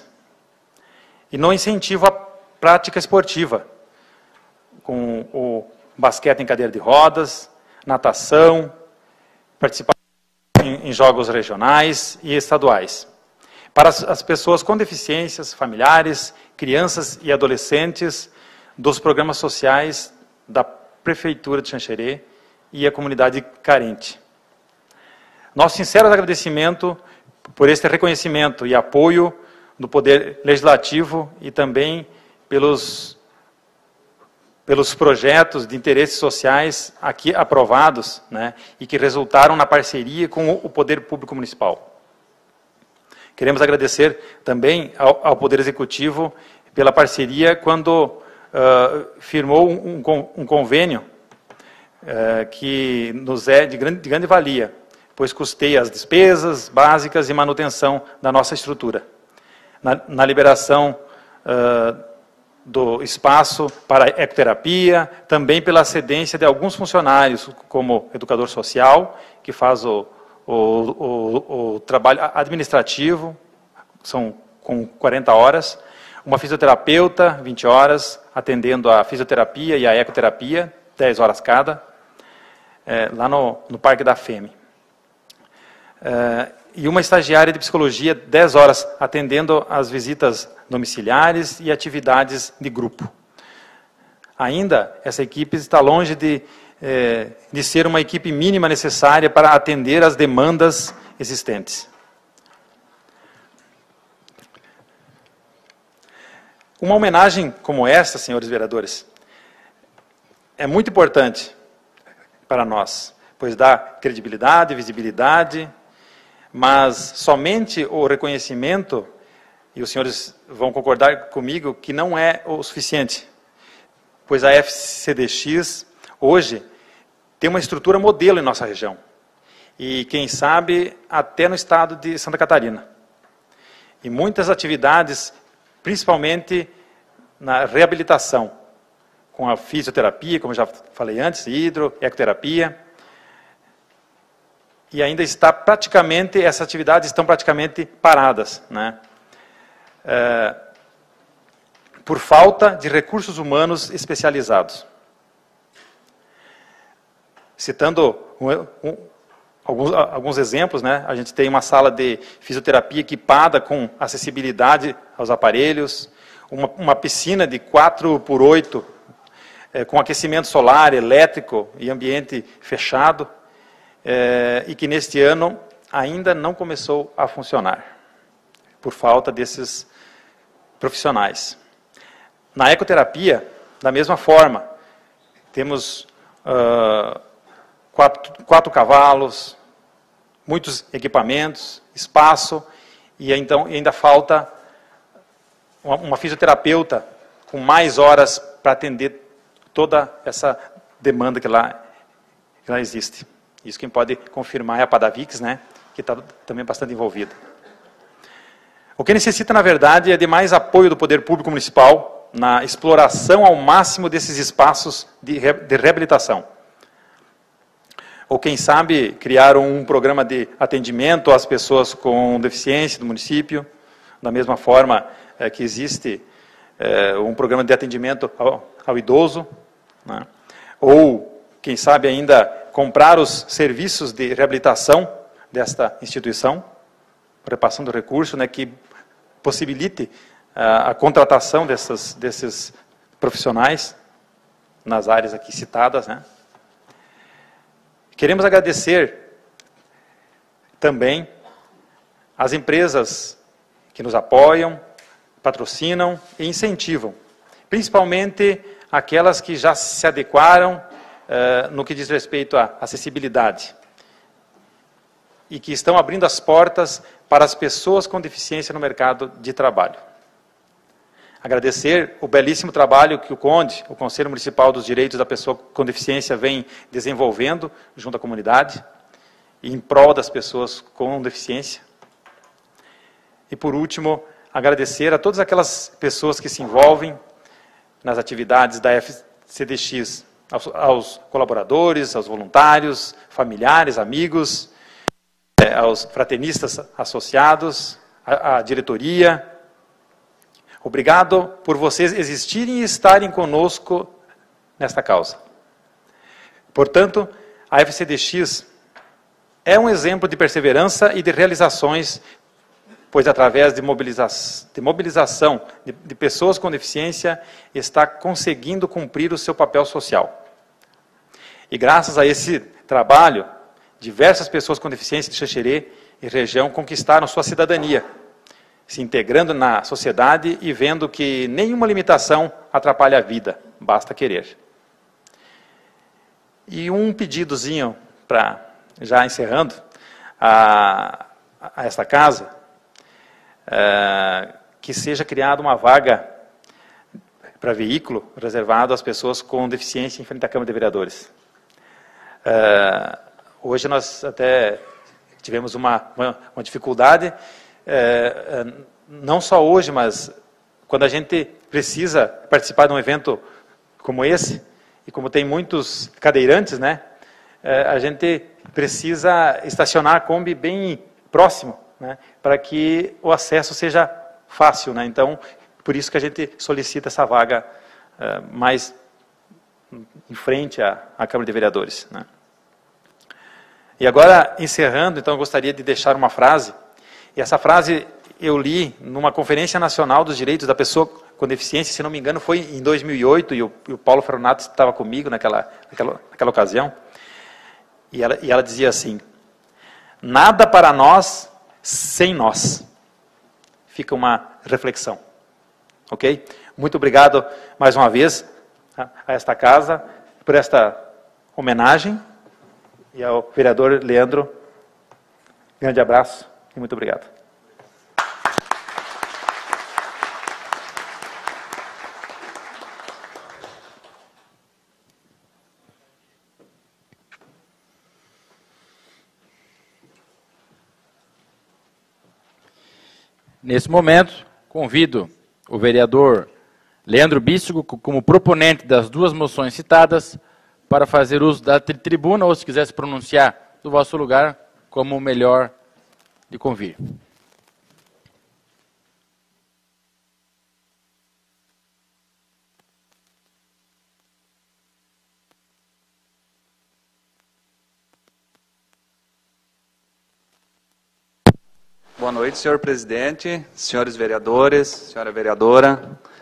E no incentivo à prática esportiva, com o basquete em cadeira de rodas, natação, participação em jogos regionais e estaduais. Para as pessoas com deficiências, familiares, crianças e adolescentes dos programas sociais da Prefeitura de Xanxerê e a comunidade carente. Nosso sincero agradecimento por este reconhecimento e apoio do Poder Legislativo e também pelos projetos de interesses sociais aqui aprovados, né, e que resultaram na parceria com o Poder Público Municipal. Queremos agradecer também ao Poder Executivo pela parceria quando firmou um convênio que nos é de grande valia, pois custeia as despesas básicas e manutenção da nossa estrutura. Na liberação do espaço para ecoterapia, também pela cedência de alguns funcionários, como educador social, que faz o trabalho administrativo, são com 40 horas, uma fisioterapeuta, 20 horas, atendendo a fisioterapia e a ecoterapia, 10 horas cada, lá no Parque da FEME. E uma estagiária de psicologia, 10 horas, atendendo as visitas domiciliares e atividades de grupo. Ainda, essa equipe está longe de ser uma equipe mínima necessária para atender às demandas existentes. Uma homenagem como esta, senhores vereadores, é muito importante para nós, pois dá credibilidade, visibilidade, mas somente o reconhecimento, e os senhores vão concordar comigo, que não é o suficiente, pois a FCDX, hoje, tem uma estrutura modelo em nossa região, e quem sabe, até no estado de Santa Catarina. E muitas atividades, principalmente na reabilitação, com a fisioterapia, como já falei antes, ecoterapia, e ainda está praticamente, essas atividades estão praticamente paradas, né? Por falta de recursos humanos especializados. Citando alguns exemplos, né? A gente tem uma sala de fisioterapia equipada com acessibilidade aos aparelhos, uma piscina de 4x8, com aquecimento solar, elétrico e ambiente fechado, e que neste ano ainda não começou a funcionar, por falta desses profissionais. Na ecoterapia, da mesma forma, temos 4 cavalos, muitos equipamentos, espaço, e então ainda falta uma fisioterapeuta com mais horas para atender toda essa demanda que lá existe. Isso quem pode confirmar é a Padavix, né, que está também bastante envolvida. O que necessita, na verdade, é de mais apoio do poder público municipal na exploração ao máximo desses espaços de reabilitação. Ou, quem sabe, criar um programa de atendimento às pessoas com deficiência do município, da mesma forma que existe um programa de atendimento ao idoso, né? Ou, quem sabe, ainda comprar os serviços de reabilitação desta instituição, repassando recurso, né, que possibilite a contratação desses profissionais nas áreas aqui citadas, né? Queremos agradecer também às empresas que nos apoiam, patrocinam e incentivam, principalmente aquelas que já se adequaram no que diz respeito à acessibilidade e que estão abrindo as portas para as pessoas com deficiência no mercado de trabalho. Agradecer o belíssimo trabalho que o CONDE, o Conselho Municipal dos Direitos da Pessoa com Deficiência, vem desenvolvendo junto à comunidade e em prol das pessoas com deficiência. E, por último, agradecer a todas aquelas pessoas que se envolvem nas atividades da FCDX, aos colaboradores, aos voluntários, familiares, amigos, aos fraternistas associados, à diretoria. Obrigado por vocês existirem e estarem conosco nesta causa. Portanto, a FCDX é um exemplo de perseverança e de realizações, pois através de mobilização de pessoas com deficiência está conseguindo cumprir o seu papel social. E graças a esse trabalho, diversas pessoas com deficiência de Xanxerê e região conquistaram sua cidadania, se integrando na sociedade e vendo que nenhuma limitação atrapalha a vida, basta querer. E um pedidozinho, para já encerrando, a esta casa, que seja criada uma vaga para veículo reservado às pessoas com deficiência em frente à Câmara de Vereadores. Hoje nós até tivemos uma dificuldade, não só hoje, mas quando a gente precisa participar de um evento como esse, e como tem muitos cadeirantes, né, a gente precisa estacionar a Kombi bem próximo, né, para que o acesso seja fácil, né. Então, por isso que a gente solicita essa vaga mais em frente à Câmara de Vereadores, né. E agora, encerrando, então, eu gostaria de deixar uma frase, e essa frase eu li numa Conferência Nacional dos Direitos da Pessoa com Deficiência, se não me engano, foi em 2008, e o Paulo Ferronato estava comigo naquela ocasião, e ela dizia assim: nada para nós sem nós. Fica uma reflexão, ok? Muito obrigado mais uma vez a esta casa por esta homenagem, e ao vereador Leandro, grande abraço e muito obrigado. Nesse momento, convido o vereador Leandro Bíssigo, como proponente das duas moções citadas, para fazer uso da tribuna, ou se quiser se pronunciar do vosso lugar, como melhor lhe convir. Boa noite, senhor presidente, senhores vereadores, senhora vereadora,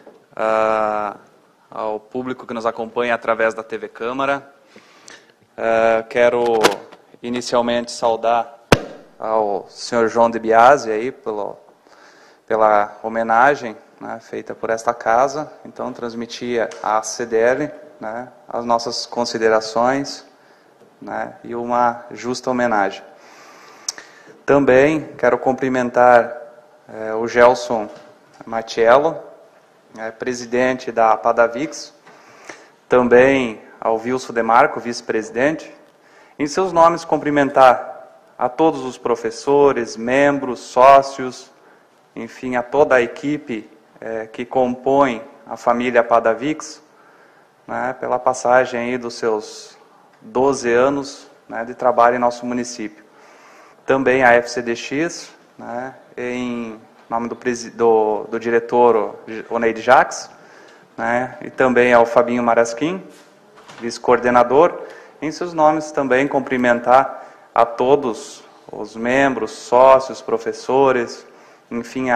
ao público que nos acompanha através da TV Câmara. Quero inicialmente saudar ao senhor João de Biasi aí pela homenagem, né, feita por esta casa. Então, transmitir à CDL, né, as nossas considerações, né, e uma justa homenagem. Também quero cumprimentar o Gelson Matiello, presidente da Padavix, também ao Wilson Demarco, vice-presidente. Em seus nomes, cumprimentar a todos os professores, membros, sócios, enfim, a toda a equipe que compõe a família Padavix, né, pela passagem aí dos seus 12 anos, né, de trabalho em nosso município. Também a FCDX, né, em nome do diretor Oneide Jacques, né, e também ao Fabinho Marasquim, vice-coordenador. Em seus nomes também cumprimentar a todos os membros, sócios, professores, enfim,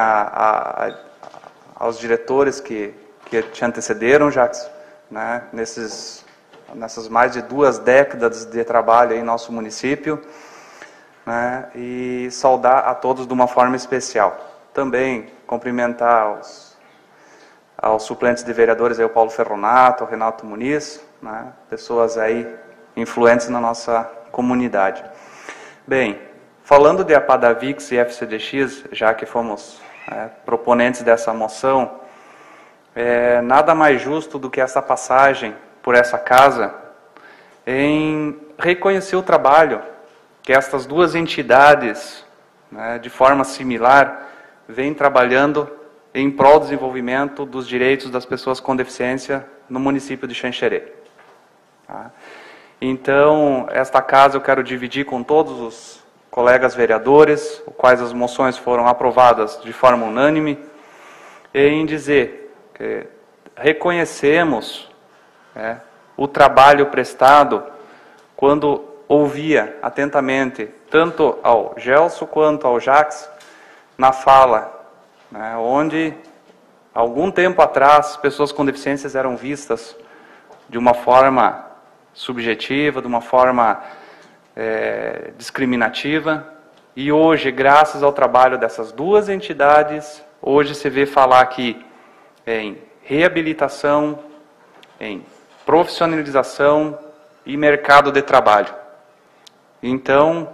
aos diretores que te antecederam, Jacques, né, nessas mais de 2 décadas de trabalho em nosso município. Né, e saudar a todos de uma forma especial. Também cumprimentar aos suplentes de vereadores, aí, o Paulo Ferronato, o Renato Muniz, né, pessoas aí influentes na nossa comunidade. Bem, falando de Apadavix e FCDX, já que fomos proponentes dessa moção, nada mais justo do que essa passagem por essa casa em reconhecer o trabalho que estas 2 entidades, né, de forma similar, vêm trabalhando em prol do desenvolvimento dos direitos das pessoas com deficiência no município de Xanxerê. Tá? Então, esta casa eu quero dividir com todos os colegas vereadores, os quais as moções foram aprovadas de forma unânime, em dizer que reconhecemos o trabalho prestado quando ouvia atentamente tanto ao Gelson quanto ao Jacques na fala, né, onde algum tempo atrás pessoas com deficiências eram vistas de uma forma subjetiva, de uma forma discriminativa, e hoje, graças ao trabalho dessas 2 entidades, hoje se vê falar aqui em reabilitação, em profissionalização e mercado de trabalho. Então,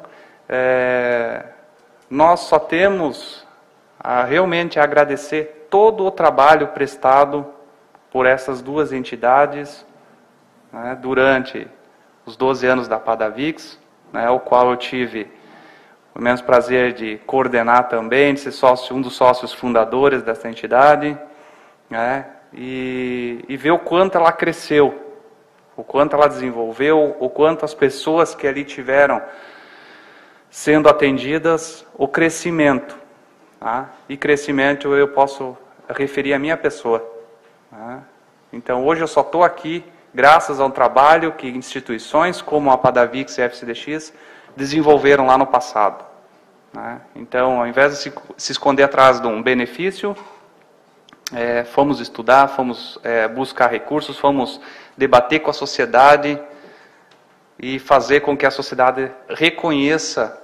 nós só temos realmente a agradecer todo o trabalho prestado por essas 2 entidades, né, durante os 12 anos da Padavix, né, o qual eu tive o imenso prazer de coordenar também, de ser um dos sócios fundadores dessa entidade, né, e ver o quanto ela cresceu, o quanto ela desenvolveu, o quanto as pessoas que ali tiveram sendo atendidas, o crescimento. Tá? E crescimento eu posso referir à minha pessoa. Tá? Então hoje eu só estou aqui graças ao trabalho que instituições como a Padavix e a FCDX desenvolveram lá no passado. Tá? Então, ao invés de se esconder atrás de um benefício, fomos estudar, fomos buscar recursos, fomos debater com a sociedade e fazer com que a sociedade reconheça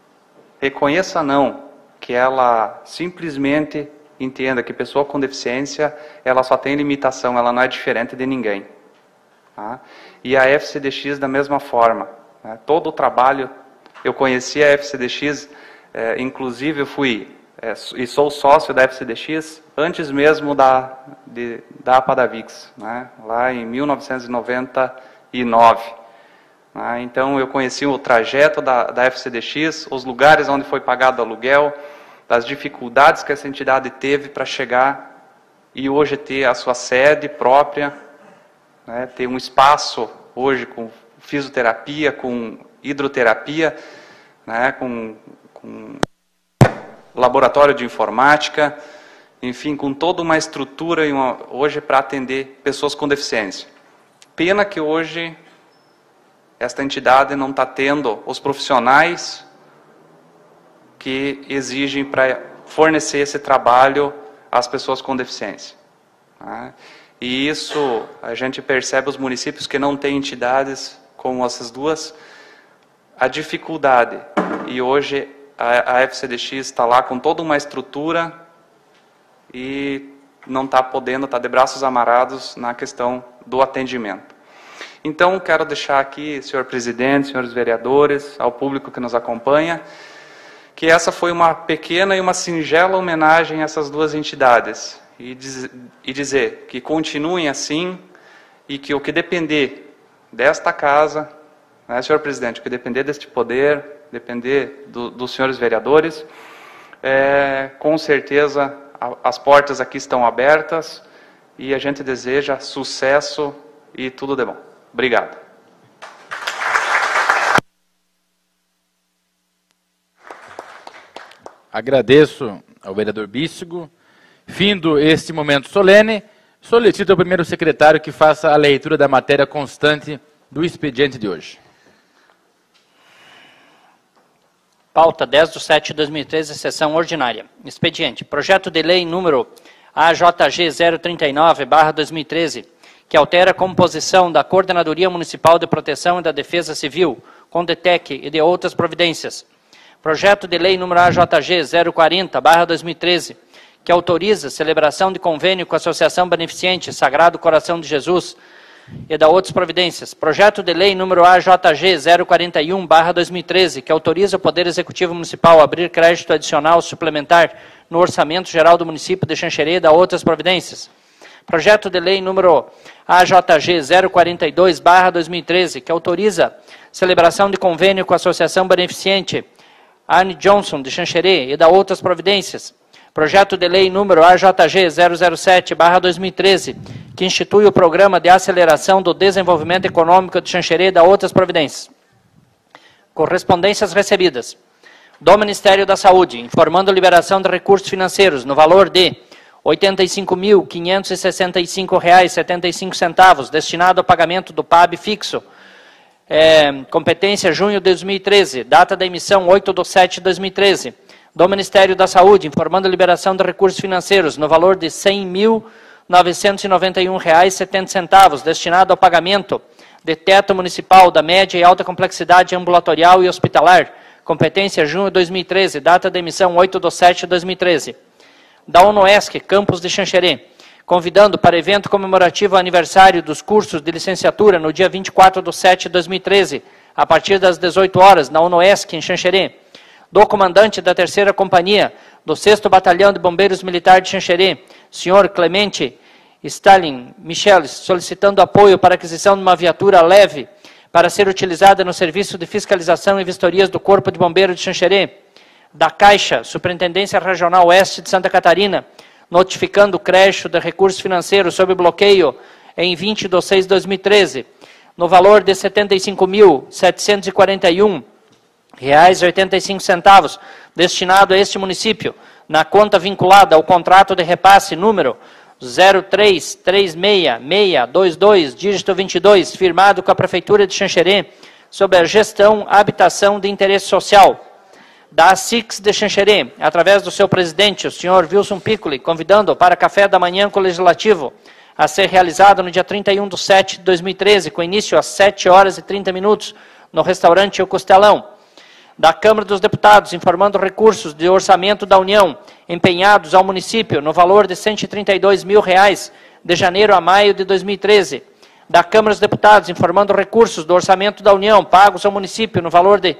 não, que ela simplesmente entenda que pessoa com deficiência, ela só tem limitação, ela não é diferente de ninguém. Tá? E a FCDX da mesma forma. Né? Todo o trabalho, eu conheci a FCDX, inclusive eu fui e sou sócio da FCDX antes mesmo da Padavix, né? Lá em 1999. Né? Então eu conheci o trajeto da FCDX, os lugares onde foi pagado aluguel, das dificuldades que essa entidade teve para chegar e hoje ter a sua sede própria, né? Ter um espaço hoje com fisioterapia, com hidroterapia, né? com laboratório de informática, enfim, com toda uma estrutura hoje para atender pessoas com deficiência. Pena que hoje esta entidade não está tendo os profissionais que exigem para fornecer esse trabalho às pessoas com deficiência. Né? E isso a gente percebe os municípios que não têm entidades como essas duas, a dificuldade. E hoje a FCDX está lá com toda uma estrutura e não está podendo, está de braços amarrados na questão do atendimento. Então, quero deixar aqui, senhor presidente, senhores vereadores, ao público que nos acompanha, que essa foi uma pequena e uma singela homenagem a essas duas entidades. E dizer que continuem assim e que o que depender desta casa, né, senhor presidente, o que depender deste poder, depender dos senhores vereadores, com certeza as portas aqui estão abertas e a gente deseja sucesso e tudo de bom. Obrigado. Agradeço ao vereador Bíssigo. Findo este momento solene, solicito ao primeiro secretário que faça a leitura da matéria constante do expediente de hoje. Pauta 10/7/2013, sessão ordinária. Expediente. Projeto de lei número AJG 039/2013, que altera a composição da Coordenadoria Municipal de Proteção e da Defesa Civil, CONDETEC e de outras providências. Projeto de lei número AJG 040/2013, que autoriza a celebração de convênio com a Associação Beneficente Sagrado Coração de Jesus e da outras providências. Projeto de lei número AJG 041/2013, que autoriza o Poder Executivo Municipal a abrir crédito adicional suplementar no Orçamento Geral do Município de Xanxerê e da outras providências. Projeto de lei número AJG 042/2013, que autoriza celebração de convênio com a Associação Beneficente Arne Johnson de Xanxerê e da outras providências. Projeto de lei número AJG 007/2013, que institui o Programa de Aceleração do Desenvolvimento Econômico de Xanxerê e da outras providências. Correspondências recebidas do Ministério da Saúde, informando a liberação de recursos financeiros no valor de R$ 85.565,75, destinado ao pagamento do PAB fixo, competência junho de 2013, data da emissão 8/7/2013, do Ministério da Saúde, informando a liberação de recursos financeiros no valor de R$ 100.991,70, destinado ao pagamento de teto municipal da média e alta complexidade ambulatorial e hospitalar, competência junho de 2013, data da emissão 8/7/2013. Da UNOESC, campus de Xanxerê, convidando para evento comemorativo ao aniversário dos cursos de licenciatura no dia 24/7/2013, a partir das 18 horas, na UNOESC, em Xanxerê. Do comandante da 3ª Companhia do 6º Batalhão de Bombeiros Militar de Xanxerê, senhor Clemente Stalin Micheles, solicitando apoio para a aquisição de uma viatura leve para ser utilizada no serviço de fiscalização e vistorias do Corpo de Bombeiros de Xanxerê. Da Caixa, Superintendência Regional Oeste de Santa Catarina, notificando o crédito de recursos financeiros sob bloqueio em 20/6/2013, no valor de R$ 75.741,85, destinado a este município, na conta vinculada ao contrato de repasse número 0336622, dígito 22, firmado com a Prefeitura de Xanxerê, sob a gestão Habitação de Interesse Social. Da ASICS de Xanxerê, através do seu presidente, o senhor Wilson Piccoli, convidando para café da manhã com o Legislativo, a ser realizado no dia 31/7/2013, com início às 7h30, no restaurante O Costelão. Da Câmara dos Deputados, informando recursos de orçamento da União, empenhados ao município, no valor de R$ 132 mil, de janeiro a maio de 2013. Da Câmara dos Deputados, informando recursos do orçamento da União, pagos ao município, no valor de R$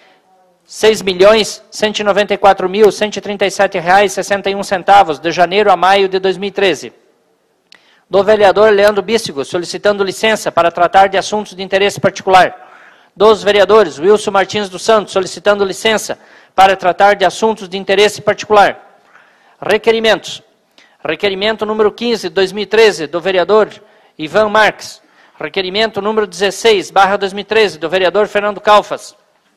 6.194.137,61, de janeiro a maio de 2013. Do vereador Leandro Bíssigo, solicitando licença para tratar de assuntos de interesse particular. Dos vereadores Wilson Martins dos Santos, solicitando licença para tratar de assuntos de interesse particular. Requerimentos. Requerimento número 15, 2013, do vereador Ivan Marques. Requerimento número 16/2013, do vereador Fernando Calfas.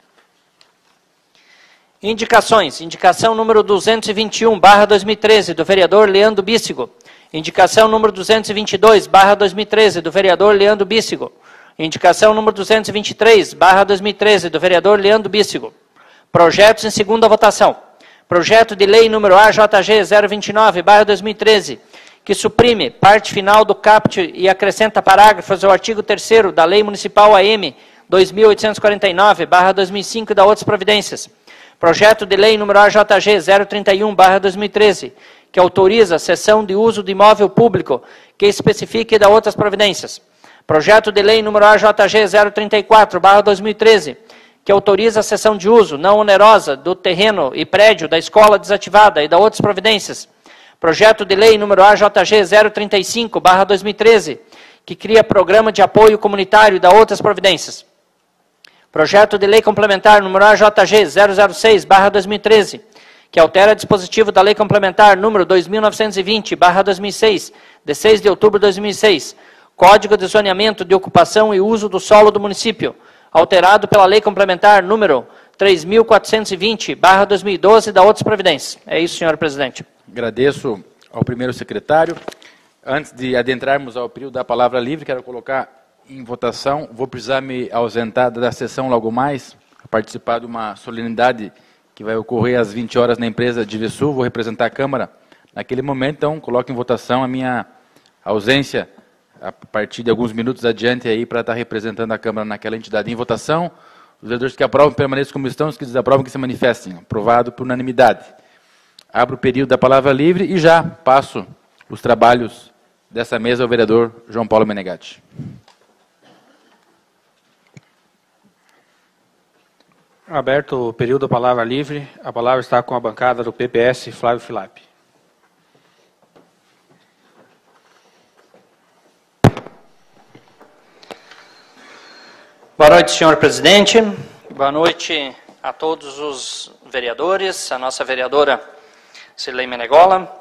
Indicações. Indicação número 221/2013, do vereador Leandro Bíssigo. Indicação número 222/2013, do vereador Leandro Bíssigo. Indicação número 223/2013, do vereador Leandro Bíssigo. Projetos em segunda votação. Projeto de lei número AJG 029/2013, que suprime parte final do caput e acrescenta parágrafos ao artigo 3º da Lei Municipal AM 2849/2005 e da outras providências. Projeto de lei número AJG 031/2013, que autoriza a cessão de uso de imóvel público, que especifique e da outras providências. Projeto de lei número AJG 034/2013, que autoriza a cessão de uso não onerosa do terreno e prédio da escola desativada e da outras providências. Projeto de lei número AJG 035/2013, que cria programa de apoio comunitário e da outras providências. Projeto de lei complementar número AJG 006/2013, que altera dispositivo da lei complementar número 2920/2006, de 6 de outubro de 2006, Código de Zoneamento de Ocupação e Uso do Solo do Município, alterado pela lei complementar número 3.420/2012 e da outras providências. É isso, senhor presidente. Agradeço ao primeiro secretário. Antes de adentrarmos ao período da palavra livre, quero colocar em votação, vou precisar me ausentar da sessão logo mais, participar de uma solenidade que vai ocorrer às 20 horas na empresa de Visul, vou representar a Câmara naquele momento, então coloco em votação a minha ausência a partir de alguns minutos adiante aí para estar representando a Câmara naquela entidade. Em votação, os vereadores que aprovam permaneçam como estão, os que desaprovam que se manifestem. Aprovado por unanimidade. Abro o período da palavra livre e já passo os trabalhos dessa mesa ao vereador João Paulo Menegatti. Aberto o período da palavra livre, a palavra está com a bancada do PPS, Flávio Filap. Boa noite, senhor presidente. Boa noite a todos os vereadores, a nossa vereadora Cirlei Menegola.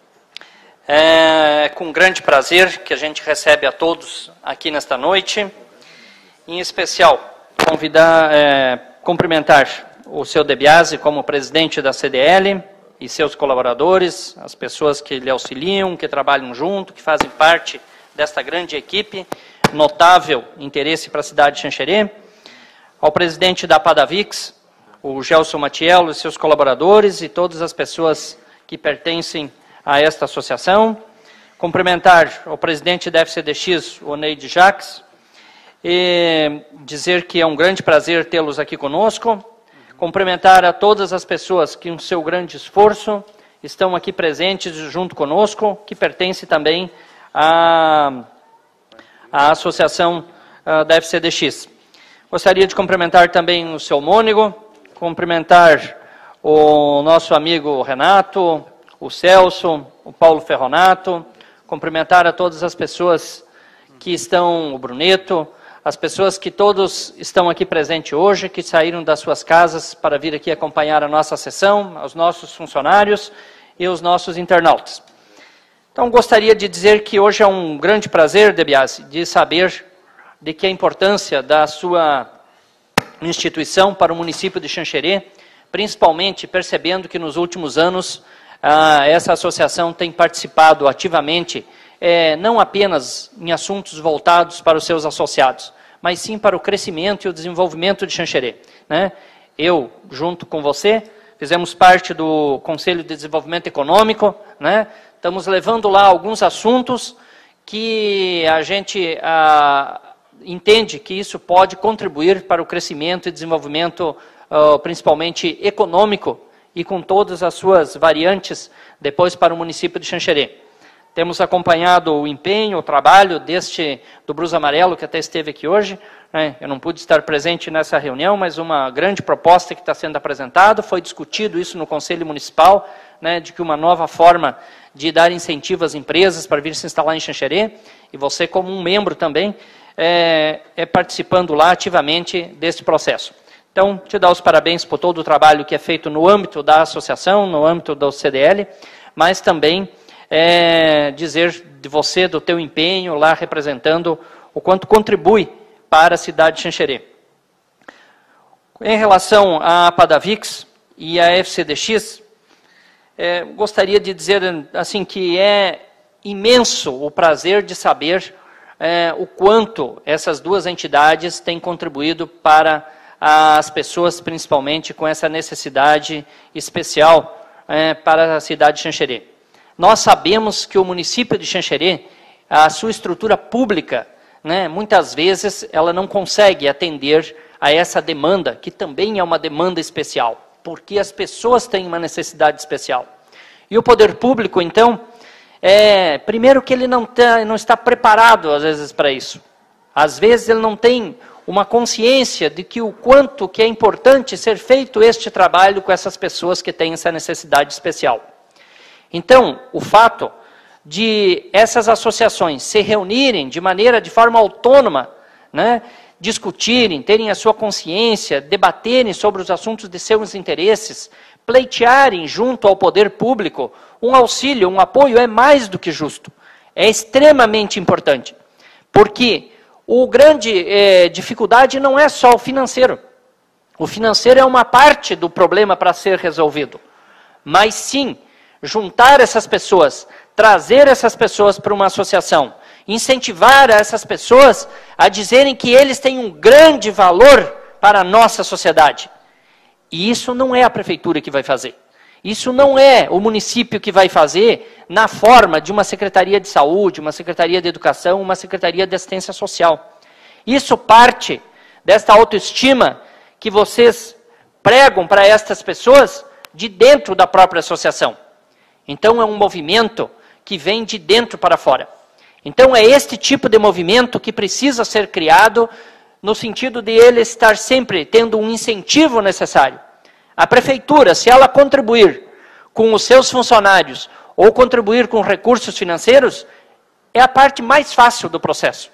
É com grande prazer que a gente recebe a todos aqui nesta noite. Em especial, cumprimentar o seu De Biasi como presidente da CDL e seus colaboradores, as pessoas que lhe auxiliam, que trabalham junto, que fazem parte desta grande equipe, notável interesse para a cidade de Xanxerê, ao presidente da Padavix, o Gelson Matiello e seus colaboradores e todas as pessoas que pertencem a esta associação, cumprimentar o presidente da FCDX, o Neide Jacques, e dizer que é um grande prazer tê-los aqui conosco, cumprimentar a todas as pessoas que, com seu grande esforço, estão aqui presentes junto conosco, que pertence também à associação da FCDX. Gostaria de cumprimentar também o seu Mônigo, cumprimentar o nosso amigo Renato, o Celso, o Paulo Ferronato, cumprimentar a todas as pessoas que estão, o Bruneto, as pessoas que todos estão aqui presentes hoje, que saíram das suas casas para vir aqui acompanhar a nossa sessão, aos nossos funcionários e os nossos internautas. Então, gostaria de dizer que hoje é um grande prazer, De Biasi, de saber de que a importância da sua instituição para o município de Xanxerê, principalmente percebendo que nos últimos anos essa associação tem participado ativamente, não apenas em assuntos voltados para os seus associados, mas sim para o crescimento e o desenvolvimento de Xanxerê, né? Eu, junto com você, fizemos parte do Conselho de Desenvolvimento Econômico, né? Estamos levando lá alguns assuntos que a gente entende que isso pode contribuir para o crescimento e desenvolvimento, principalmente econômico, e com todas as suas variantes, depois para o município de Xanxerê. Temos acompanhado o empenho, o trabalho do Brus Amarelo, que até esteve aqui hoje, né? Eu não pude estar presente nessa reunião, mas uma grande proposta que está sendo apresentada, foi discutido isso no Conselho Municipal, né, de que uma nova forma de dar incentivo às empresas para vir se instalar em Xanxerê, e você como um membro também, participando lá ativamente desse processo. Então, te dar os parabéns por todo o trabalho que é feito no âmbito da associação, no âmbito do CDL, mas também dizer de você, do teu empenho lá representando o quanto contribui para a cidade de Xanxerê. Em relação à Padavix e à FCDX, gostaria de dizer assim que é imenso o prazer de saber o quanto essas duas entidades têm contribuído para às pessoas, principalmente, com essa necessidade especial para a cidade de Xanxerê. Nós sabemos que o município de Xanxerê, a sua estrutura pública, né, muitas vezes ela não consegue atender a essa demanda, que também é uma demanda especial, porque as pessoas têm uma necessidade especial. E o poder público, então, primeiro que ele não está preparado, às vezes, para isso. Às vezes ele não tem uma consciência de que o quanto que é importante ser feito este trabalho com essas pessoas que têm essa necessidade especial. Então, o fato de essas associações se reunirem de forma autônoma, né, discutirem, terem a sua consciência, debaterem sobre os assuntos de seus interesses, pleitearem junto ao poder público um auxílio, um apoio, é mais do que justo. É extremamente importante. Porque a grande dificuldade não é só o financeiro. O financeiro é uma parte do problema para ser resolvido. Mas sim, juntar essas pessoas, trazer essas pessoas para uma associação, incentivar essas pessoas a dizerem que eles têm um grande valor para a nossa sociedade. E isso não é a prefeitura que vai fazer. Isso não é o município que vai fazer na forma de uma secretaria de saúde, uma secretaria de educação, uma secretaria de assistência social. Isso parte desta autoestima que vocês pregam para estas pessoas de dentro da própria associação. Então é um movimento que vem de dentro para fora. Então é este tipo de movimento que precisa ser criado no sentido de ele estar sempre tendo um incentivo necessário. A prefeitura, se ela contribuir com os seus funcionários ou contribuir com recursos financeiros, é a parte mais fácil do processo,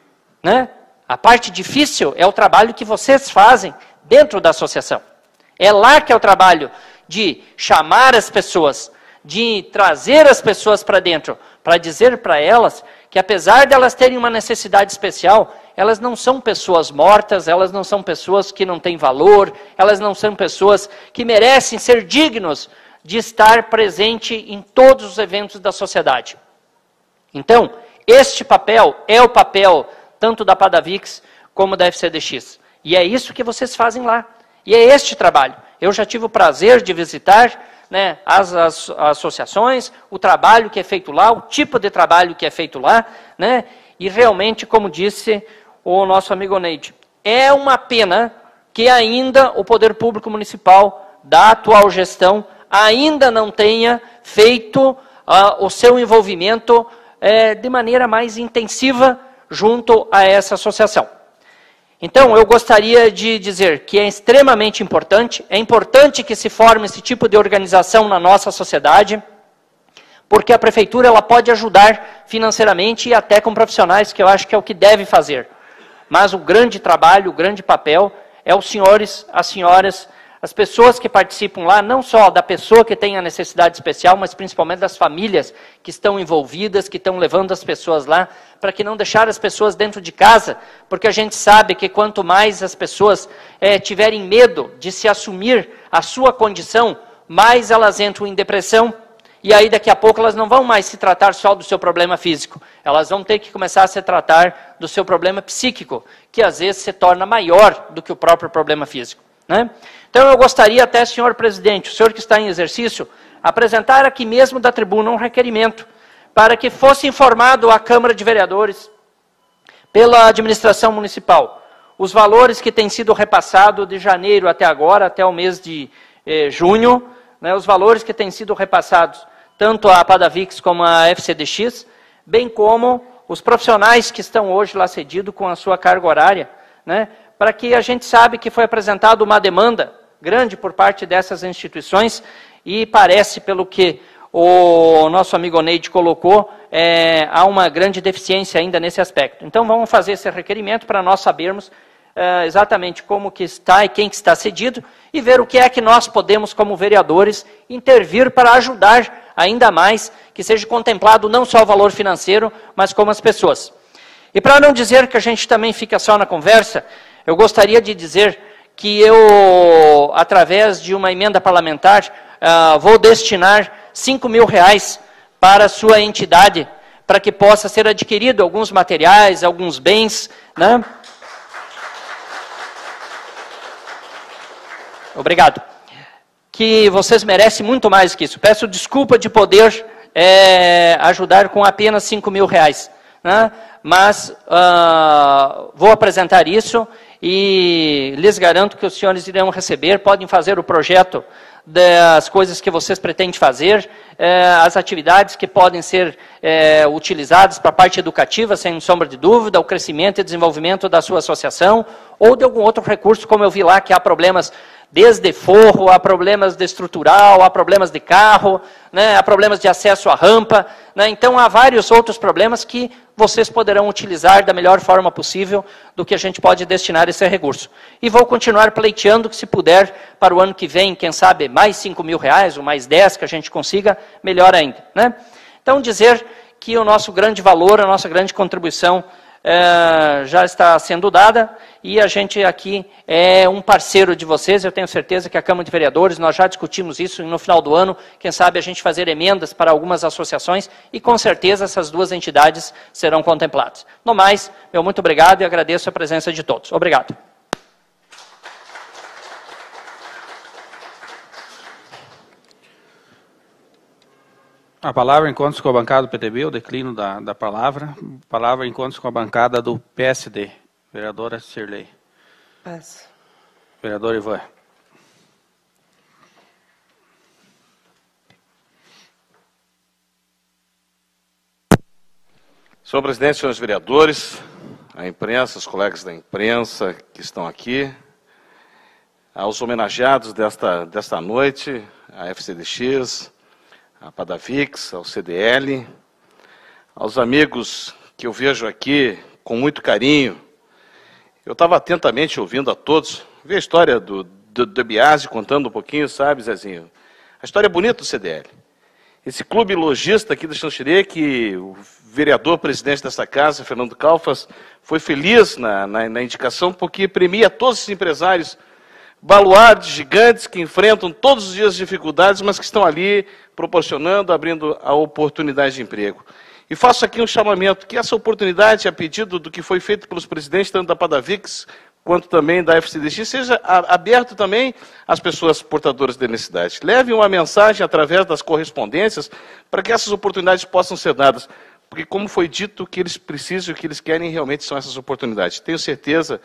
né? A parte difícil é o trabalho que vocês fazem dentro da associação. É lá que é o trabalho de chamar as pessoas, de trazer as pessoas para dentro, para dizer para elas que apesar de elas terem uma necessidade especial, elas não são pessoas mortas, elas não são pessoas que não têm valor, elas não são pessoas que merecem ser dignos de estar presente em todos os eventos da sociedade. Então, este papel é o papel tanto da Padavix como da FCDX. E é isso que vocês fazem lá. E é este trabalho. Eu já tive o prazer de visitar, né, as associações, o trabalho que é feito lá, o tipo de trabalho que é feito lá, né, e realmente, como disse o nosso amigo Neide, é uma pena que ainda o poder público municipal da atual gestão ainda não tenha feito o seu envolvimento de maneira mais intensiva junto a essa associação. Então, eu gostaria de dizer que é extremamente importante, é importante que se forme esse tipo de organização na nossa sociedade, porque a prefeitura ela pode ajudar financeiramente e até com profissionais, que eu acho que é o que deve fazer. Mas o grande trabalho, o grande papel é os senhores, as senhoras, as pessoas que participam lá, não só da pessoa que tem a necessidade especial, mas principalmente das famílias que estão envolvidas, que estão levando as pessoas lá, para que não deixar as pessoas dentro de casa, porque a gente sabe que quanto mais as pessoas tiverem medo de se assumir a sua condição, mais elas entram em depressão, e aí daqui a pouco elas não vão mais se tratar só do seu problema físico, elas vão ter que começar a se tratar do seu problema psíquico, que às vezes se torna maior do que o próprio problema físico, né? Então eu gostaria até, senhor presidente, o senhor que está em exercício, apresentar aqui mesmo da tribuna um requerimento para que fosse informado à Câmara de Vereadores, pela administração municipal, os valores que têm sido repassados de janeiro até agora, até o mês de junho, né, os valores que têm sido repassados tanto à Padavix como à FCDX, bem como os profissionais que estão hoje lá cedidos com a sua carga horária, né, para que a gente sabe que foi apresentada uma demanda grande por parte dessas instituições e parece, pelo que o nosso amigo Neide colocou, há uma grande deficiência ainda nesse aspecto. Então vamos fazer esse requerimento para nós sabermos exatamente como que está e quem que está cedido e ver o que é que nós podemos, como vereadores, intervir para ajudar ainda mais que seja contemplado não só o valor financeiro, mas como as pessoas. E para não dizer que a gente também fica só na conversa, eu gostaria de dizer que eu, através de uma emenda parlamentar, vou destinar 5 mil reais para a sua entidade, para que possa ser adquirido alguns materiais, alguns bens, né? Obrigado. Que vocês merecem muito mais que isso. Peço desculpa de poder ajudar com apenas R$5.000, né? Mas vou apresentar isso e lhes garanto que os senhores irão receber, podem fazer o projeto das coisas que vocês pretendem fazer, as atividades que podem ser utilizadas para a parte educativa, sem sombra de dúvida, o crescimento e desenvolvimento da sua associação, ou de algum outro recurso, como eu vi lá, que há problemas desde forro, há problemas de estrutural, há problemas de carro, né, há problemas de acesso à rampa, né, então há vários outros problemas que vocês poderão utilizar da melhor forma possível do que a gente pode destinar esse recurso. E vou continuar pleiteando que, se puder, para o ano que vem, quem sabe, mais R$5.000, ou mais 10 que a gente consiga, melhor ainda, né? Então, dizer que o nosso grande valor, a nossa grande contribuição já está sendo dada, e a gente aqui é um parceiro de vocês. Eu tenho certeza que a Câmara de Vereadores, nós já discutimos isso no final do ano, quem sabe a gente fazer emendas para algumas associações, e com certeza essas duas entidades serão contempladas. No mais, meu muito obrigado e agradeço a presença de todos. Obrigado. A palavra em encontros com a bancada do PTB, o declínio da palavra. Palavra em encontros com a bancada do PSD. Vereadora Cirlei. Passo. Vereador Ivan. Senhor presidente, senhores vereadores, a imprensa, os colegas da imprensa que estão aqui, aos homenageados desta noite, a FCDX, a Padavix, ao CDL, aos amigos que eu vejo aqui com muito carinho. Eu estava atentamente ouvindo a todos, vi a história do Biasi contando um pouquinho, sabe, Zezinho? A história bonita do CDL. Esse clube lojista aqui do Xanxerê, que o vereador presidente dessa casa, Fernando Calfas, foi feliz na indicação, porque premia todos esses empresários, baluartes gigantes que enfrentam todos os dias dificuldades, mas que estão ali proporcionando, abrindo a oportunidade de emprego. E faço aqui um chamamento, que essa oportunidade, a pedido do que foi feito pelos presidentes, tanto da Padavix quanto também da FCDX, seja aberto também às pessoas portadoras de necessidade. Levem uma mensagem através das correspondências para que essas oportunidades possam ser dadas. Porque, como foi dito, o que eles precisam e o que eles querem realmente são essas oportunidades. Tenho certeza,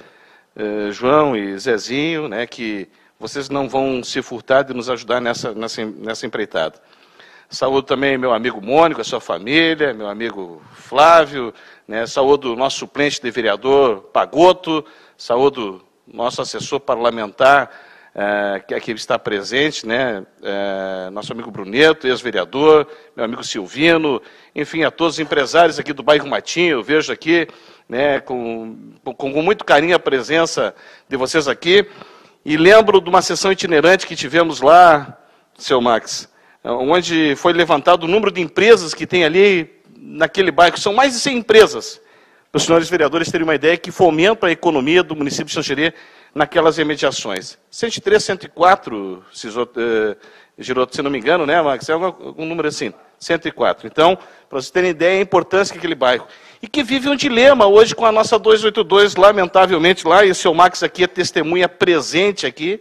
João e Zezinho, né, que vocês não vão se furtar de nos ajudar nessa empreitada. Saúdo também meu amigo Mônico, a sua família, meu amigo Flávio, né, saúdo o nosso suplente de vereador Pagotto, saúdo nosso assessor parlamentar, que aqui está presente, né, nosso amigo Bruneto, ex-vereador, meu amigo Silvino, enfim, a todos os empresários aqui do bairro Matinho, eu vejo aqui, né, com muito carinho a presença de vocês aqui, e lembro de uma sessão itinerante que tivemos lá, seu Max, onde foi levantado o número de empresas que tem ali naquele bairro. São mais de 100 empresas, para os senhores vereadores terem uma ideia, que fomentam a economia do município de Xanxerê naquelas imediações. 103, 104, Giroto, se não me engano, né, Max? É algum número assim, 104. Então, para vocês terem ideia, a importância que aquele bairro. E que vive um dilema hoje com a nossa 282, lamentavelmente lá, e o seu Max aqui é testemunha presente aqui,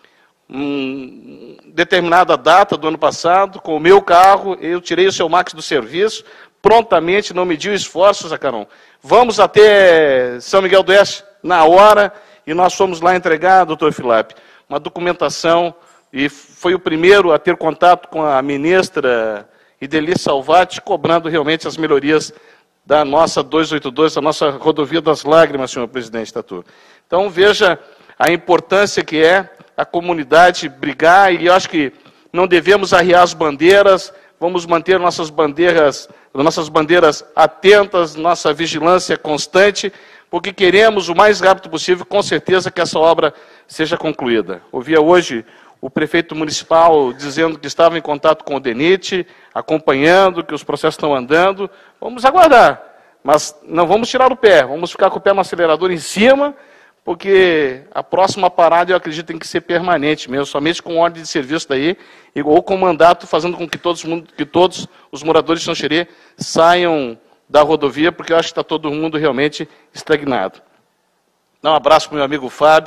determinada data do ano passado, com o meu carro, eu tirei o seu Max do serviço, prontamente, não mediu esforços, Zacarão. Vamos até São Miguel do Oeste na hora, e nós fomos lá entregar, doutor Filap, uma documentação, e foi o primeiro a ter contato com a ministra Ideli Salvati, cobrando realmente as melhorias da nossa 282, da nossa rodovia das lágrimas, senhor presidente Tatu. Então, veja a importância que é a comunidade brigar, e eu acho que não devemos arriar as bandeiras, vamos manter nossas bandeiras atentas, nossa vigilância constante, porque queremos o mais rápido possível, com certeza, que essa obra seja concluída. Ouvia hoje o prefeito municipal dizendo que estava em contato com o DENIT, acompanhando, que os processos estão andando. Vamos aguardar, mas não vamos tirar o pé, vamos ficar com o pé no acelerador em cima, porque a próxima parada, eu acredito, tem que ser permanente mesmo, somente com ordem de serviço daí, ou com mandato, fazendo com que todos os moradores de Xanxerê saiam da rodovia, porque eu acho que está todo mundo realmente estagnado. Dá um abraço para o meu amigo Fábio,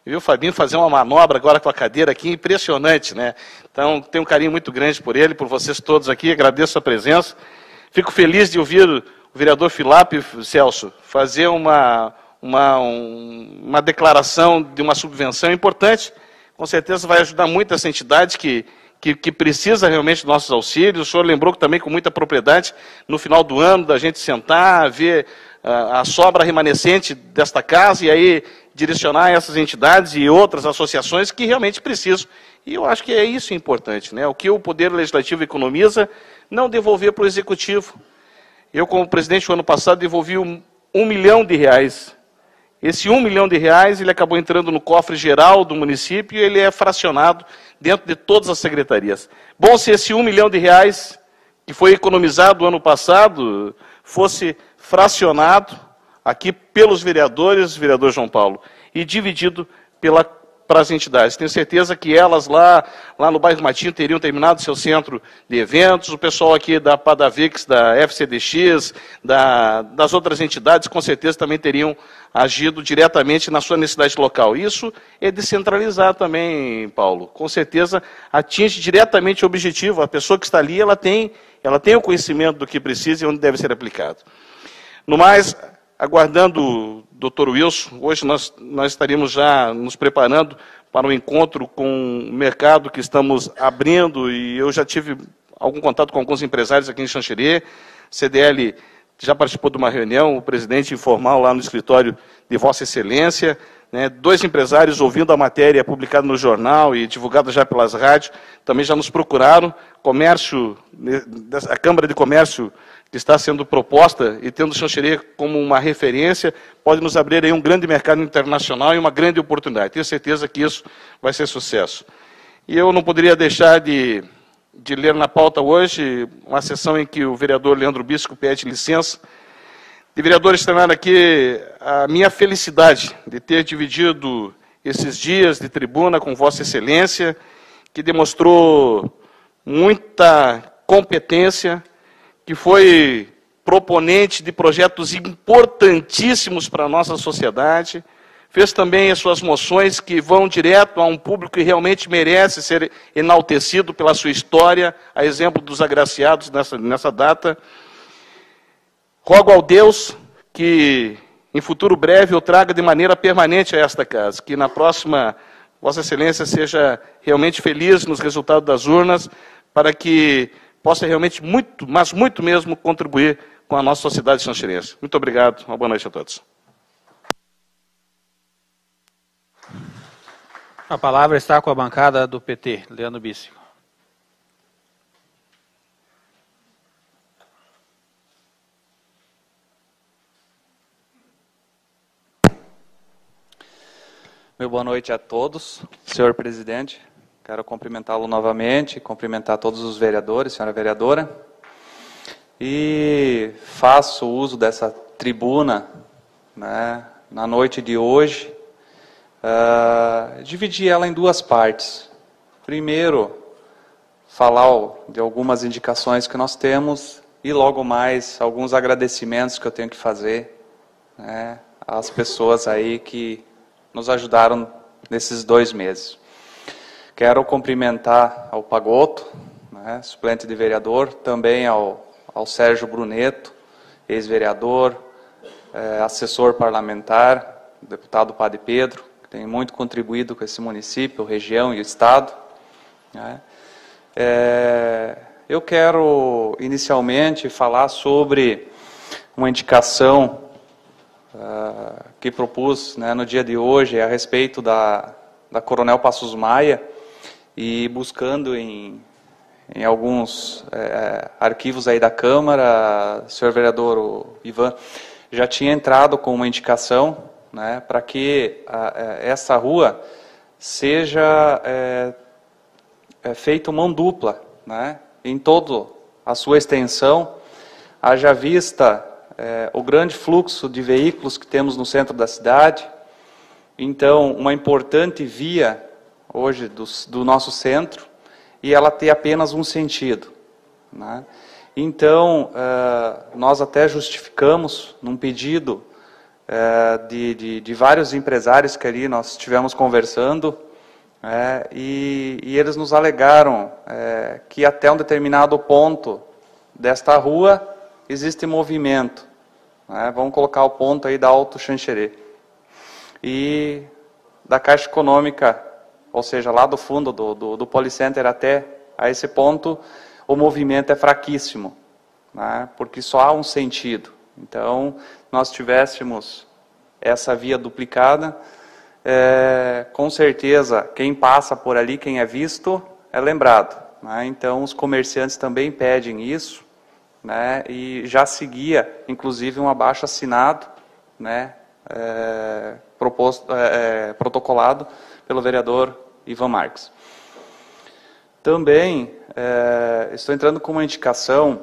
viu o Fabinho fazer uma manobra agora com a cadeira aqui, impressionante, né? Então, tenho um carinho muito grande por ele, por vocês todos aqui, agradeço a presença. Fico feliz de ouvir o vereador Filap, Celso, fazer uma declaração de uma subvenção importante. Com certeza vai ajudar muito essa entidade que precisa realmente dos nossos auxílios. O senhor lembrou também com muita propriedade, no final do ano, da gente sentar, ver a sobra remanescente desta casa e aí direcionar essas entidades e outras associações que realmente precisam. E eu acho que é isso importante, né? O que o Poder Legislativo economiza, não devolver para o Executivo. Eu, como presidente, no ano passado, devolvi R$1 milhão. Esse R$1 milhão, ele acabou entrando no cofre geral do município e ele é fracionado dentro de todas as secretarias. Bom, se esse R$1 milhão que foi economizado ano passado fosse fracionado aqui pelos vereadores, vereador João Paulo, e dividido para as entidades. Tenho certeza que elas lá no bairro Matinho teriam terminado seu centro de eventos, o pessoal aqui da Padavix, da FCDX, das outras entidades, com certeza também teriam agido diretamente na sua necessidade local. Isso é descentralizar também, Paulo. Com certeza atinge diretamente o objetivo. A pessoa que está ali, ela tem o conhecimento do que precisa e onde deve ser aplicado. No mais, aguardando o Dr. Wilson, hoje nós estaríamos já nos preparando para um encontro com o mercado que estamos abrindo, e eu já tive algum contato com alguns empresários aqui em Xanxerê. CDL já participou de uma reunião, o presidente informal lá no escritório de Vossa Excelência, né, 2 empresários ouvindo a matéria publicada no jornal e divulgada já pelas rádios, também já nos procuraram. A Câmara de Comércio que está sendo proposta e tendo Xanxerê como uma referência, pode nos abrir aí um grande mercado internacional e uma grande oportunidade. Tenho certeza que isso vai ser sucesso. E eu não poderia deixar de ler na pauta hoje uma sessão em que o vereador Leandro Bisco pede licença. De vereador externar aqui a minha felicidade de ter dividido esses dias de tribuna com Vossa Excelência, que demonstrou muita competência, que foi proponente de projetos importantíssimos para a nossa sociedade, fez também as suas moções que vão direto a um público que realmente merece ser enaltecido pela sua história, a exemplo dos agraciados nessa data. Rogo ao Deus que, em futuro breve, eu traga de maneira permanente a esta casa, que na próxima Vossa Excelência seja realmente feliz nos resultados das urnas, para que possa realmente muito, mas muito mesmo, contribuir com a nossa sociedade xanxerense. Muito obrigado, uma boa noite a todos. A palavra está com a bancada do PT, Leandro Bíssico. Meu boa noite a todos. Senhor presidente, quero cumprimentá-lo novamente, cumprimentar todos os vereadores, senhora vereadora. E faço uso dessa tribuna, né, na noite de hoje, dividi ela em 2 partes. Primeiro, falar de algumas indicações que nós temos e logo mais alguns agradecimentos que eu tenho que fazer, né, às pessoas aí que nos ajudaram nesses 2 meses. Quero cumprimentar ao Pagotto, né, suplente de vereador, também ao Sérgio Bruneto, ex-vereador, assessor parlamentar, deputado Padre Pedro, que tem muito contribuído com esse município, região e o estado, né. Eu quero inicialmente falar sobre uma indicação que propus, né, no dia de hoje a respeito da Coronel Passos Maia, e buscando em alguns arquivos aí da Câmara, o senhor vereador o Ivan já tinha entrado com uma indicação, né, para que essa rua seja feita mão dupla, né, em toda a sua extensão, haja vista o grande fluxo de veículos que temos no centro da cidade. Então, uma importante via hoje do nosso centro, e ela tem apenas um sentido, né? Então, nós até justificamos num pedido de vários empresários que ali nós estivemos conversando, e eles nos alegaram que até um determinado ponto desta rua existe movimento. Vamos colocar o ponto aí da Alto Xanxerê. E da Caixa Econômica, ou seja, lá do fundo do Policenter até a esse ponto, o movimento é fraquíssimo, porque só há um sentido. Então, nós tivéssemos essa via duplicada, com certeza, quem passa por ali, quem é visto, é lembrado. Então, os comerciantes também pedem isso, e já seguia, inclusive, um abaixo-assinado, protocolado pelo vereador Ivan Marques. Também estou entrando com uma indicação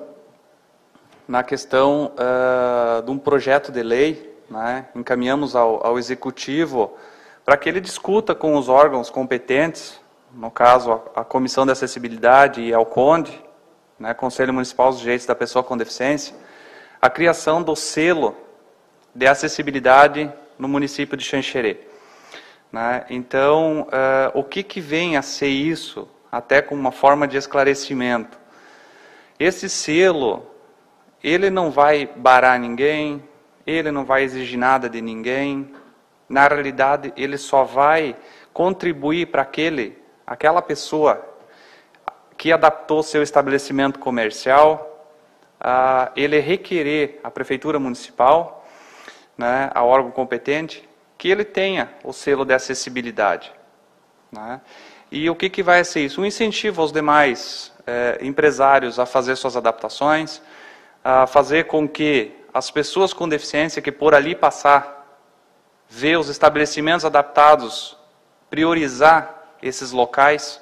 na questão de um projeto de lei, encaminhamos ao Executivo para que ele discuta com os órgãos competentes, no caso a Comissão de Acessibilidade e ao CONDE, Conselho Municipal dos Direitos da Pessoa com Deficiência, a criação do selo de acessibilidade no município de Xanxerê. Então, o que vem a ser isso, até com uma forma de esclarecimento? Esse selo, ele não vai barar ninguém, ele não vai exigir nada de ninguém, na realidade, ele só vai contribuir para aquela pessoa que adaptou seu estabelecimento comercial, ele requerer à Prefeitura Municipal, ao órgão competente, que ele tenha o selo de acessibilidade. E o que vai ser isso? Um incentivo aos demais empresários a fazer suas adaptações, a fazer com que as pessoas com deficiência que por ali passar, ver os estabelecimentos adaptados, priorizar esses locais,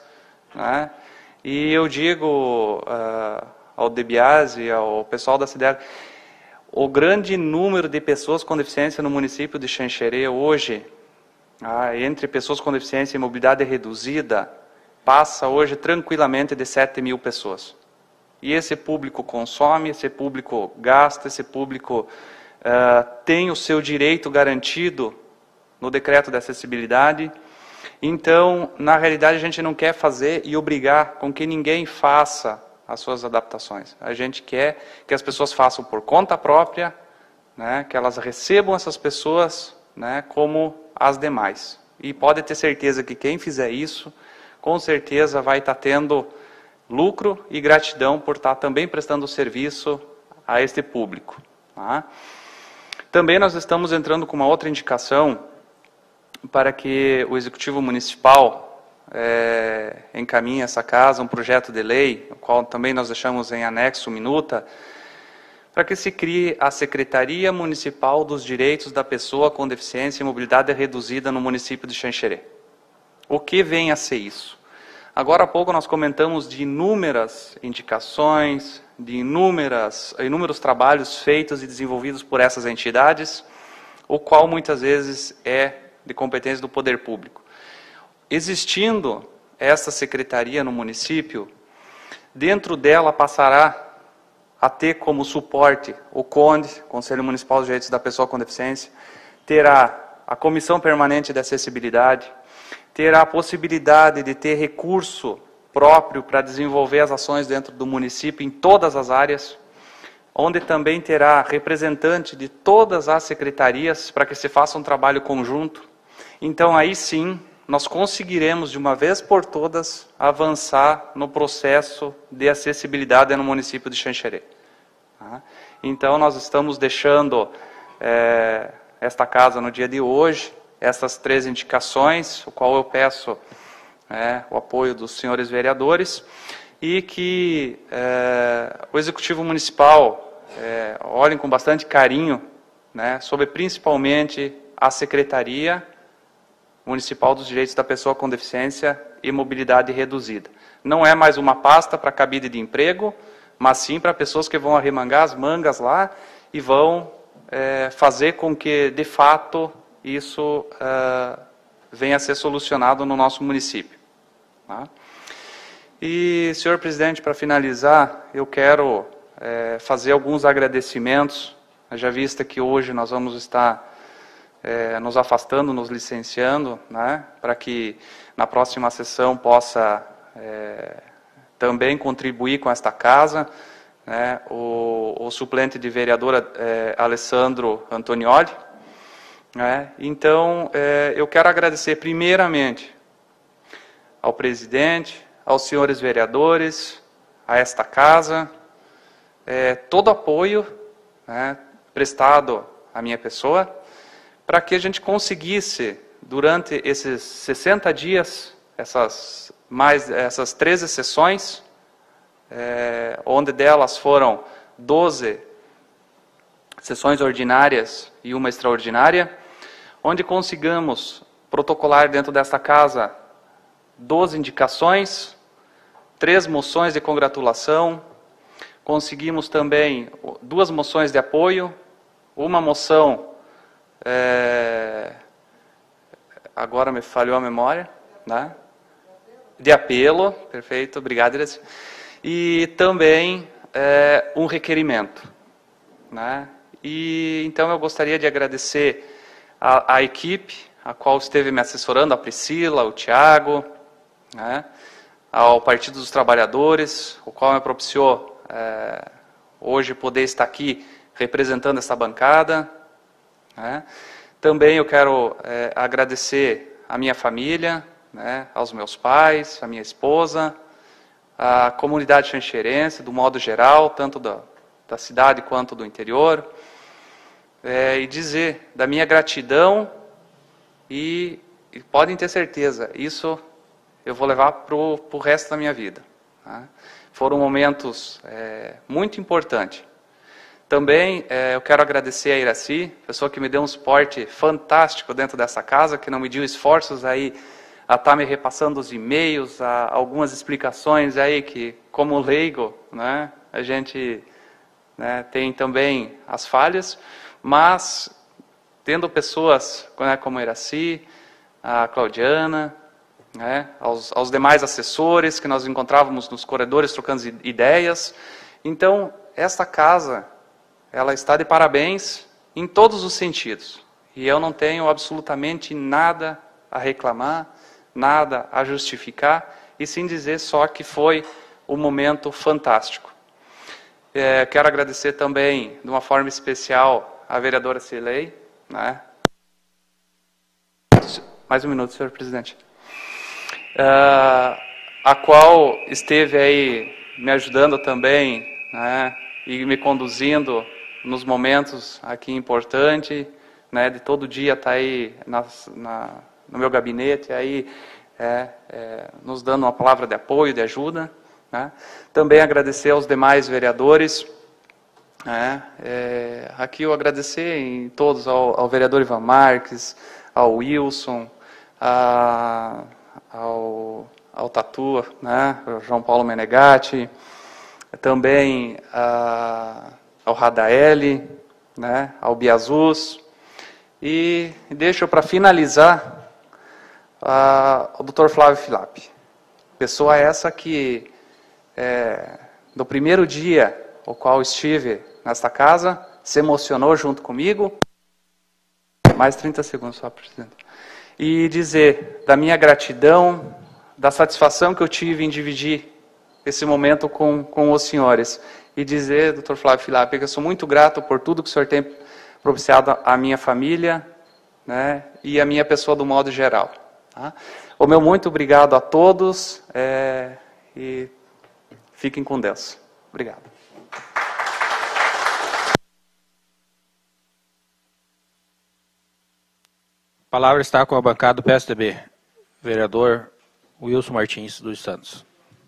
E eu digo ao Debiase, ao pessoal da CDL, o grande número de pessoas com deficiência no município de Xanxerê hoje, entre pessoas com deficiência e mobilidade reduzida, passa hoje tranquilamente de 7 mil pessoas. E esse público consome, esse público gasta, esse público tem o seu direito garantido no decreto de acessibilidade. Então, na realidade, a gente não quer fazer e obrigar com que ninguém faça as suas adaptações. A gente quer que as pessoas façam por conta própria, que elas recebam essas pessoas como as demais. E pode ter certeza que quem fizer isso, com certeza vai estar tendo lucro e gratidão por estar também prestando serviço a este público. Também nós estamos entrando com uma outra indicação para que o Executivo Municipal encaminhe essa casa, um projeto de lei, o qual também nós deixamos em anexo minuta, para que se crie a Secretaria Municipal dos Direitos da Pessoa com Deficiência e Mobilidade Reduzida no município de Xanxerê. O que vem a ser isso? Agora há pouco nós comentamos de inúmeras indicações, de inúmeros trabalhos feitos e desenvolvidos por essas entidades, o qual muitas vezes é de competência do poder público. Existindo essa secretaria no município, dentro dela passará a ter como suporte o CONDE, Conselho Municipal dos Direitos da Pessoa com Deficiência, terá a Comissão Permanente de Acessibilidade, terá a possibilidade de ter recurso próprio para desenvolver as ações dentro do município em todas as áreas, onde também terá representante de todas as secretarias para que se faça um trabalho conjunto. Então, aí sim, nós conseguiremos, de uma vez por todas, avançar no processo de acessibilidade no município de Xanxerê. Então, nós estamos deixando esta casa no dia de hoje, essas 3 indicações, o qual eu peço o apoio dos senhores vereadores, e que o Executivo Municipal olhem com bastante carinho sobre principalmente a Secretaria Municipal dos Direitos da Pessoa com Deficiência e Mobilidade Reduzida. Não é mais uma pasta para cabide de emprego, mas sim para pessoas que vão arremangar as mangas lá e vão fazer com que, de fato, isso venha a ser solucionado no nosso município. E, senhor presidente, para finalizar, eu quero fazer alguns agradecimentos, já vista que hoje nós vamos estar nos afastando, nos licenciando, né, para que na próxima sessão possa também contribuir com esta casa, né, o suplente de vereadora Alessandro Antonioli. Né. Então, eu quero agradecer primeiramente ao presidente, aos senhores vereadores, a esta casa, todo apoio, né, prestado à minha pessoa, para que a gente conseguisse, durante esses 60 dias, essas 13 sessões, onde delas foram 12 sessões ordinárias e uma extraordinária, onde consigamos protocolar dentro desta casa 12 indicações, 3 moções de congratulação, conseguimos também 2 moções de apoio, uma moção, agora me falhou a memória, né? De apelo, perfeito, obrigado, Iraci. E também um requerimento, né? E então eu gostaria de agradecer a equipe, a qual esteve me assessorando, a Priscila, o Tiago, né? Ao Partido dos Trabalhadores, o qual me propiciou hoje poder estar aqui representando essa bancada, né? Também eu quero agradecer a minha família, né, aos meus pais, a minha esposa, a comunidade xanxerense, do modo geral, tanto da cidade quanto do interior, e dizer da minha gratidão e podem ter certeza, isso eu vou levar para o resto da minha vida. Tá? Foram momentos muito importantes. Também eu quero agradecer a Iraci, pessoa que me deu um suporte fantástico dentro dessa casa, que não mediu esforços aí a estar me repassando os e-mails, algumas explicações aí que, como leigo, né, a gente, né, tem também as falhas, mas tendo pessoas, né, como a Iraci, a Claudiana, né, aos demais assessores que nós encontrávamos nos corredores trocando ideias. Então, esta casa, ela está de parabéns em todos os sentidos. E eu não tenho absolutamente nada a reclamar, nada a justificar, e sim dizer só que foi um momento fantástico. Quero agradecer também, de uma forma especial, a vereadora Cirlei, né? Mais um minuto, senhor presidente. A qual esteve aí me ajudando também, né, e me conduzindo nos momentos aqui importantes, né, de todo dia estar aí no meu gabinete, aí, nos dando uma palavra de apoio, de ajuda. Né. Também agradecer aos demais vereadores. Aqui eu agradecer em todos, ao vereador Ivan Marques, ao Wilson, ao Tatu, né, ao João Paulo Menegatti, também ao Radaeli, né, ao Biazus, e deixo para finalizar o Dr. Flávio Filappi. Pessoa essa que, no primeiro dia o qual estive nesta casa, se emocionou junto comigo. Mais 30 segundos só, presidente. E dizer da minha gratidão, da satisfação que eu tive em dividir esse momento com os senhores. E dizer, Dr. Flávio Filappi, que eu sou muito grato por tudo que o senhor tem propiciado à minha família, né, e à minha pessoa do modo geral. Tá? O meu muito obrigado a todos e fiquem com Deus. Obrigado. A palavra está com a bancada do PSDB. Vereador Wilson Martins dos Santos.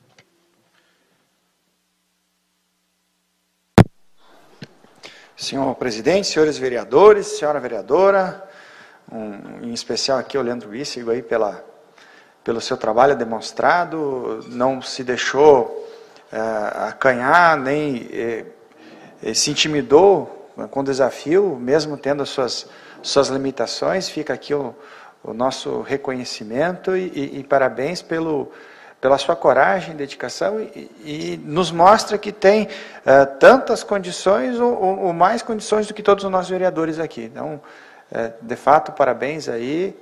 Senhor presidente, senhores vereadores, senhora vereadora, em especial aqui o Leandro Vícego aí pelo seu trabalho demonstrado, não se deixou acanhar, nem se intimidou com o desafio, mesmo tendo as suas limitações. Fica aqui o nosso reconhecimento e parabéns pela sua coragem, dedicação, e nos mostra que tem tantas condições ou mais condições do que todos os nossos vereadores aqui. Então, de fato, parabéns aí,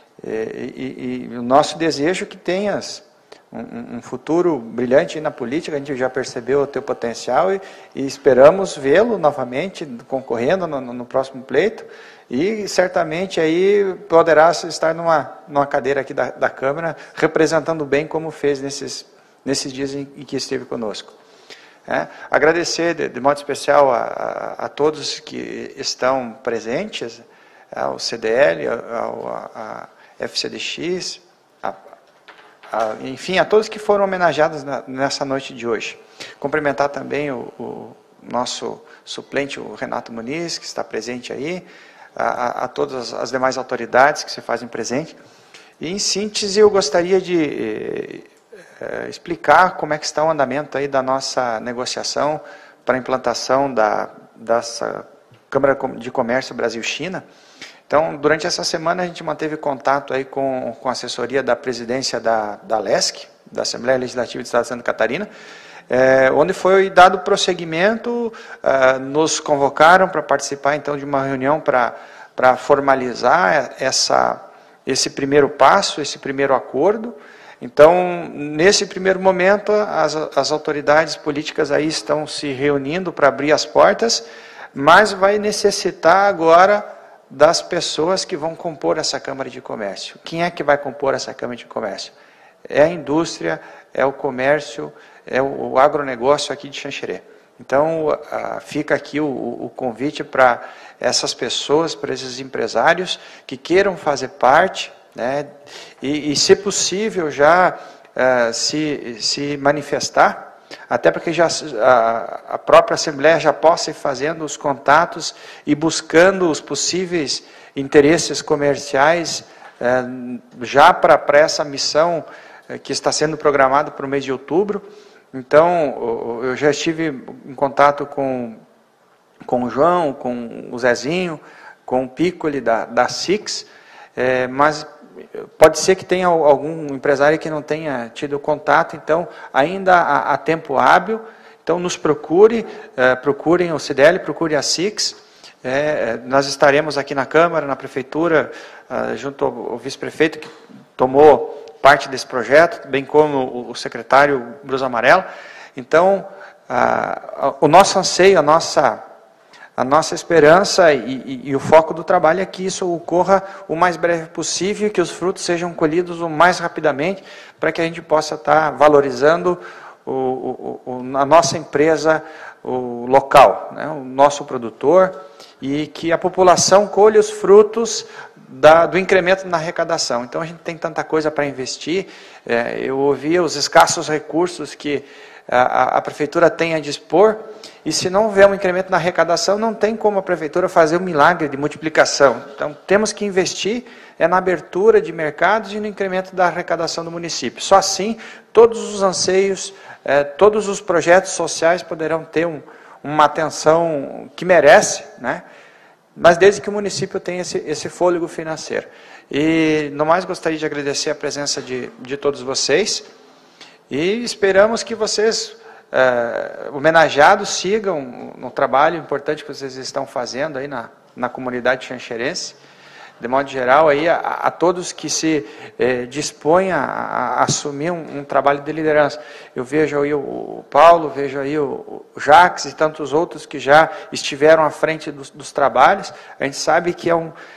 e o nosso desejo é que tenhas um futuro brilhante na política. A gente já percebeu o teu potencial e esperamos vê-lo novamente concorrendo no próximo pleito, e certamente aí poderás estar numa cadeira aqui da Câmara, representando bem como fez nesses dias em que esteve conosco. Agradecer de modo especial a todos que estão presentes, ao CDL, a FCDX, enfim, a todos que foram homenageados nessa noite de hoje. Cumprimentar também o nosso suplente, o Renato Muniz, que está presente aí, a todas as demais autoridades que se fazem presente. E, em síntese, eu gostaria de explicar como é que está o andamento aí da nossa negociação para a implantação dessa Câmara de Comércio Brasil-China. Então, durante essa semana, a gente manteve contato aí com a assessoria da presidência da LESC, da Assembleia Legislativa do Estado de Santa Catarina, onde foi dado prosseguimento, nos convocaram para participar, então, de uma reunião para formalizar esse primeiro passo, esse primeiro acordo. Então, nesse primeiro momento, as autoridades políticas aí estão se reunindo para abrir as portas, mas vai necessitar agora das pessoas que vão compor essa Câmara de Comércio. Quem é que vai compor essa Câmara de Comércio? É a indústria, é o comércio, é o agronegócio aqui de Xanxerê. Então, fica aqui o convite para essas pessoas, para esses empresários que queiram fazer parte, né, e se possível, já se manifestar, até porque já a própria Assembleia já possa ir fazendo os contatos e buscando os possíveis interesses comerciais já para essa missão que está sendo programada para o mês de outubro. Então, eu já estive em contato com o João, com o Zezinho, com o Piccoli da SIX, mas pode ser que tenha algum empresário que não tenha tido contato, então ainda há tempo hábil. Então nos procurem o CDL, procurem a SIX. Nós estaremos aqui na Câmara, na Prefeitura, junto ao vice-prefeito que tomou parte desse projeto, bem como o secretário Blusa Amarela. Então, o nosso anseio, a nossa esperança e o foco do trabalho é que isso ocorra o mais breve possível, que os frutos sejam colhidos o mais rapidamente, para que a gente possa estar valorizando a nossa empresa, o local, né, o nosso produtor, e que a população colhe os frutos do incremento na arrecadação. Então, a gente tem tanta coisa para investir. Eu ouvi os escassos recursos que a Prefeitura tem a dispor, e se não houver um incremento na arrecadação, não tem como a Prefeitura fazer um milagre de multiplicação. Então, temos que investir na abertura de mercados e no incremento da arrecadação do município. Só assim, todos os anseios, todos os projetos sociais poderão ter uma atenção que merece, né? Mas desde que o município tenha esse fôlego financeiro. E, no mais, gostaria de agradecer a presença de todos vocês, e esperamos que vocês, homenageados, sigam no trabalho importante que vocês estão fazendo aí na comunidade xanxerense. De modo geral, aí, a todos que se dispõem a assumir um trabalho de liderança. Eu vejo aí o Paulo, vejo aí o Jacques e tantos outros que já estiveram à frente dos trabalhos. A gente sabe que é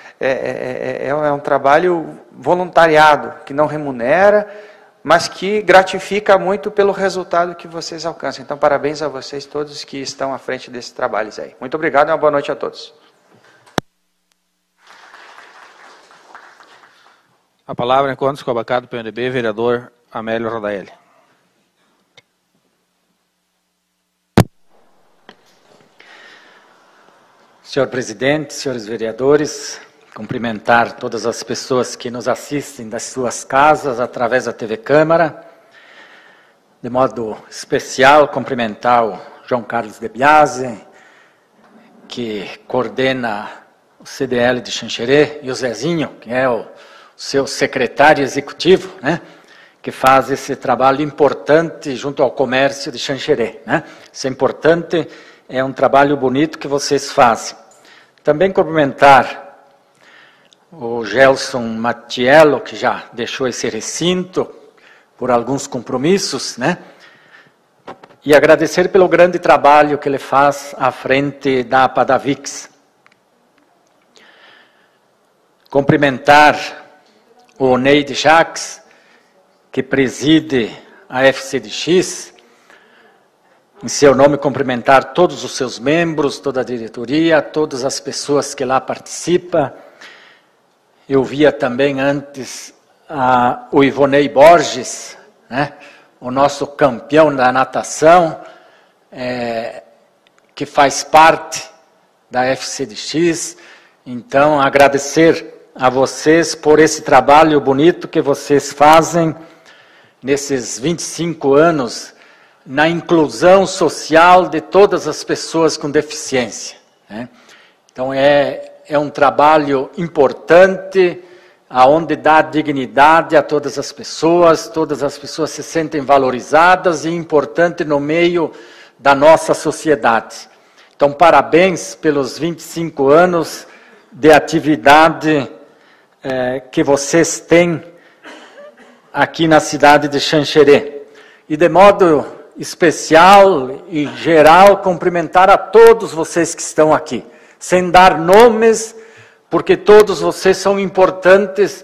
um trabalho voluntariado, que não remunera, mas que gratifica muito pelo resultado que vocês alcançam. Então, parabéns a vocês todos que estão à frente desses trabalhos aí. Muito obrigado e uma boa noite a todos. A palavra, em contas com o bancada do PMDB, vereador Amélio Rodaelli. Senhor presidente, senhores vereadores, cumprimentar todas as pessoas que nos assistem das suas casas através da TV Câmara. De modo especial, cumprimentar o João Carlos de Biase, que coordena o CDL de Xanxerê, e o Zezinho, que é o seu secretário executivo, né, que faz esse trabalho importante junto ao comércio de Xanxerê, né? Isso é importante, é um trabalho bonito que vocês fazem. Também cumprimentar o Gelson Mattiello, que já deixou esse recinto por alguns compromissos, né? E agradecer pelo grande trabalho que ele faz à frente da Apadavics. Cumprimentar o Neide Jacques, que preside a FCDX, em seu nome cumprimentar todos os seus membros, toda a diretoria, todas as pessoas que lá participam. Eu via também antes o Ivonei Borges, né, o nosso campeão da natação, que faz parte da FCDX. Então, agradecer a vocês por esse trabalho bonito que vocês fazem nesses 25 anos na inclusão social de todas as pessoas com deficiência, né? Então, é um trabalho importante, aonde dá dignidade a todas as pessoas se sentem valorizadas e importante no meio da nossa sociedade. Então, parabéns pelos 25 anos de atividade que vocês têm aqui na cidade de Xanxerê. E de modo especial e geral, cumprimentar a todos vocês que estão aqui, sem dar nomes, porque todos vocês são importantes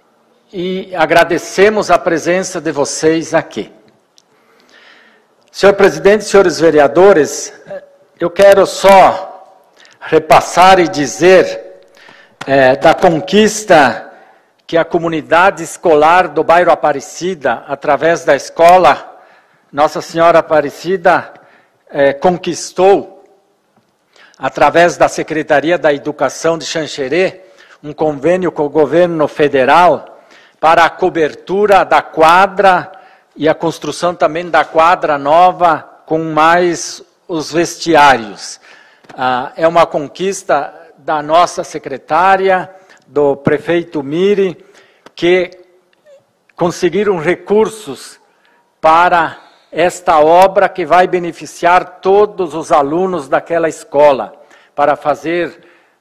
e agradecemos a presença de vocês aqui. Senhor presidente, senhores vereadores, eu quero só repassar e dizer da conquista que a comunidade escolar do bairro Aparecida, através da escola Nossa Senhora Aparecida, conquistou, através da Secretaria da Educação de Xanxerê, um convênio com o governo federal para a cobertura da quadra e a construção também da quadra nova com mais os vestiários. É uma conquista da nossa secretária, do prefeito Miri, que conseguiram recursos para esta obra que vai beneficiar todos os alunos daquela escola, para fazer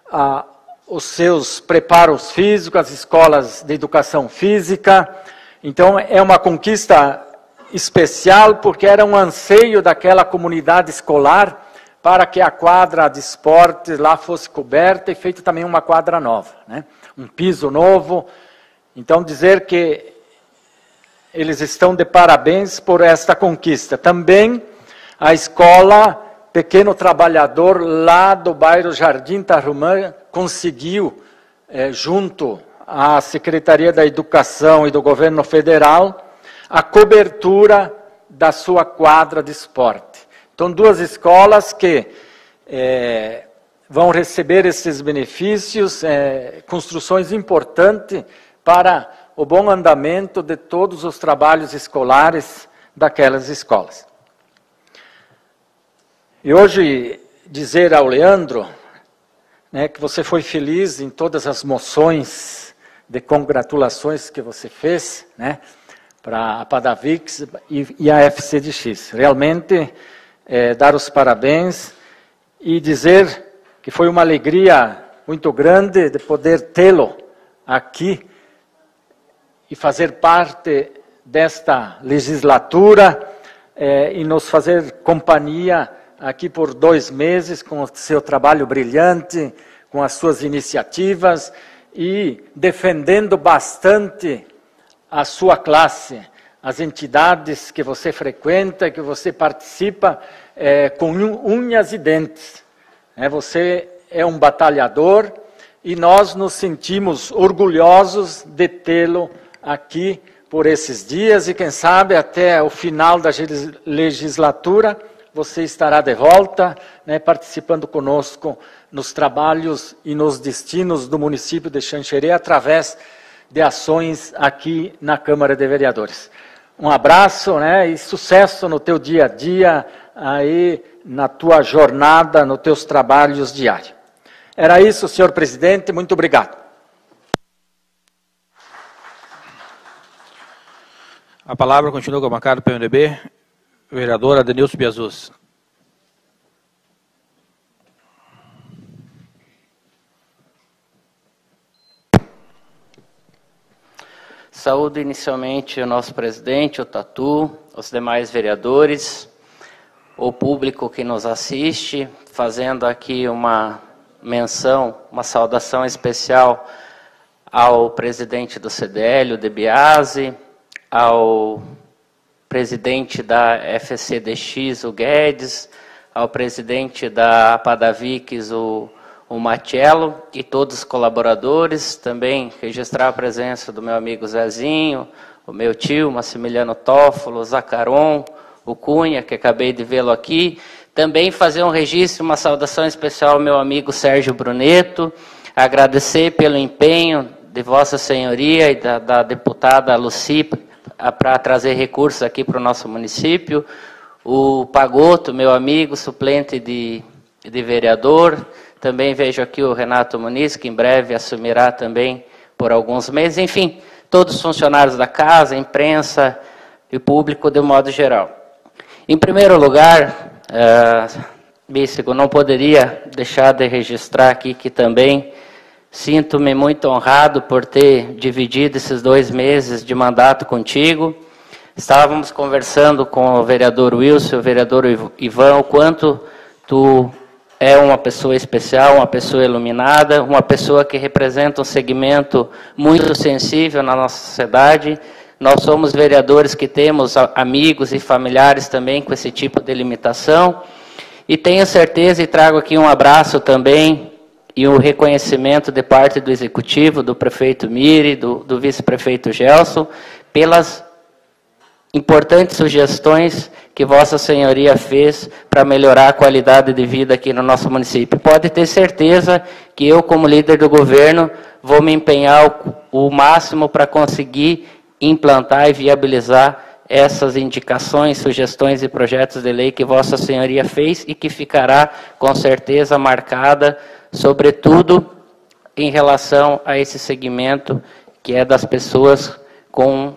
os seus preparos físicos, as escolas de educação física. Então, é uma conquista especial, porque era um anseio daquela comunidade escolar para que a quadra de esportes lá fosse coberta e feita também uma quadra nova, né? Um piso novo. Então, dizer que eles estão de parabéns por esta conquista. Também a escola Pequeno Trabalhador, lá do bairro Jardim Tarumã, conseguiu, junto à Secretaria da Educação e do Governo Federal, a cobertura da sua quadra de esporte. Então, duas escolas que vão receber esses benefícios, construções importantes para o bom andamento de todos os trabalhos escolares daquelas escolas. E hoje, dizer ao Leandro, né, que você foi feliz em todas as moções de congratulações que você fez, né, para a Apadavics e a FCDX. Realmente, dar os parabéns e dizer que foi uma alegria muito grande de poder tê-lo aqui e fazer parte desta legislatura e nos fazer companhia aqui por 2 meses com o seu trabalho brilhante, com as suas iniciativas e defendendo bastante a sua classe, as entidades que você frequenta, que você participa com unhas e dentes. Você é um batalhador e nós nos sentimos orgulhosos de tê-lo aqui por esses dias e quem sabe até o final da legislatura você estará de volta, né, participando conosco nos trabalhos e nos destinos do município de Xanxerê através de ações aqui na Câmara de Vereadores. Um abraço, né, e sucesso no teu dia a dia, aí na tua jornada, nos teus trabalhos diários. Era isso, senhor presidente, muito obrigado. A palavra continua com a bancada do PMDB, vereadora Adenilson Biazus. Saúdo inicialmente o nosso presidente, o Tatu, os demais vereadores, o público que nos assiste, fazendo aqui uma menção, uma saudação especial ao presidente do CDL, o De Biasi, ao presidente da FCDX, o Guedes, ao presidente da Padavix, o Matiello, e todos os colaboradores. Também registrar a presença do meu amigo Zezinho, o meu tio Massimiliano Toffolo, o Zacaron, o Cunha, que acabei de vê-lo aqui. Também fazer um registro, uma saudação especial ao meu amigo Sérgio Bruneto, agradecer pelo empenho de Vossa Senhoria e da deputada Lucy para trazer recursos aqui para o nosso município. O Pagotto, meu amigo, suplente de vereador. Também vejo aqui o Renato Muniz, que em breve assumirá também por alguns meses. Enfim, todos os funcionários da casa, imprensa e público de modo geral. Em primeiro lugar, Bíssigo, não poderia deixar de registrar aqui que também sinto-me muito honrado por ter dividido esses 2 meses de mandato contigo. Estávamos conversando com o vereador Wilson, o vereador Ivan, o quanto tu é uma pessoa especial, uma pessoa iluminada, uma pessoa que representa um segmento muito sensível na nossa sociedade. Nós somos vereadores que temos amigos e familiares também com esse tipo de limitação. E tenho certeza e trago aqui um abraço também e um reconhecimento de parte do Executivo, do prefeito Miri, do vice-prefeito Gelson, pelas importantes sugestões que Vossa Senhoria fez para melhorar a qualidade de vida aqui no nosso município. Pode ter certeza que eu, como líder do governo, vou me empenhar o máximo para conseguir implantar e viabilizar essas indicações, sugestões e projetos de lei que Vossa Senhoria fez e que ficará, com certeza, marcada, sobretudo, em relação a esse segmento que é das pessoas com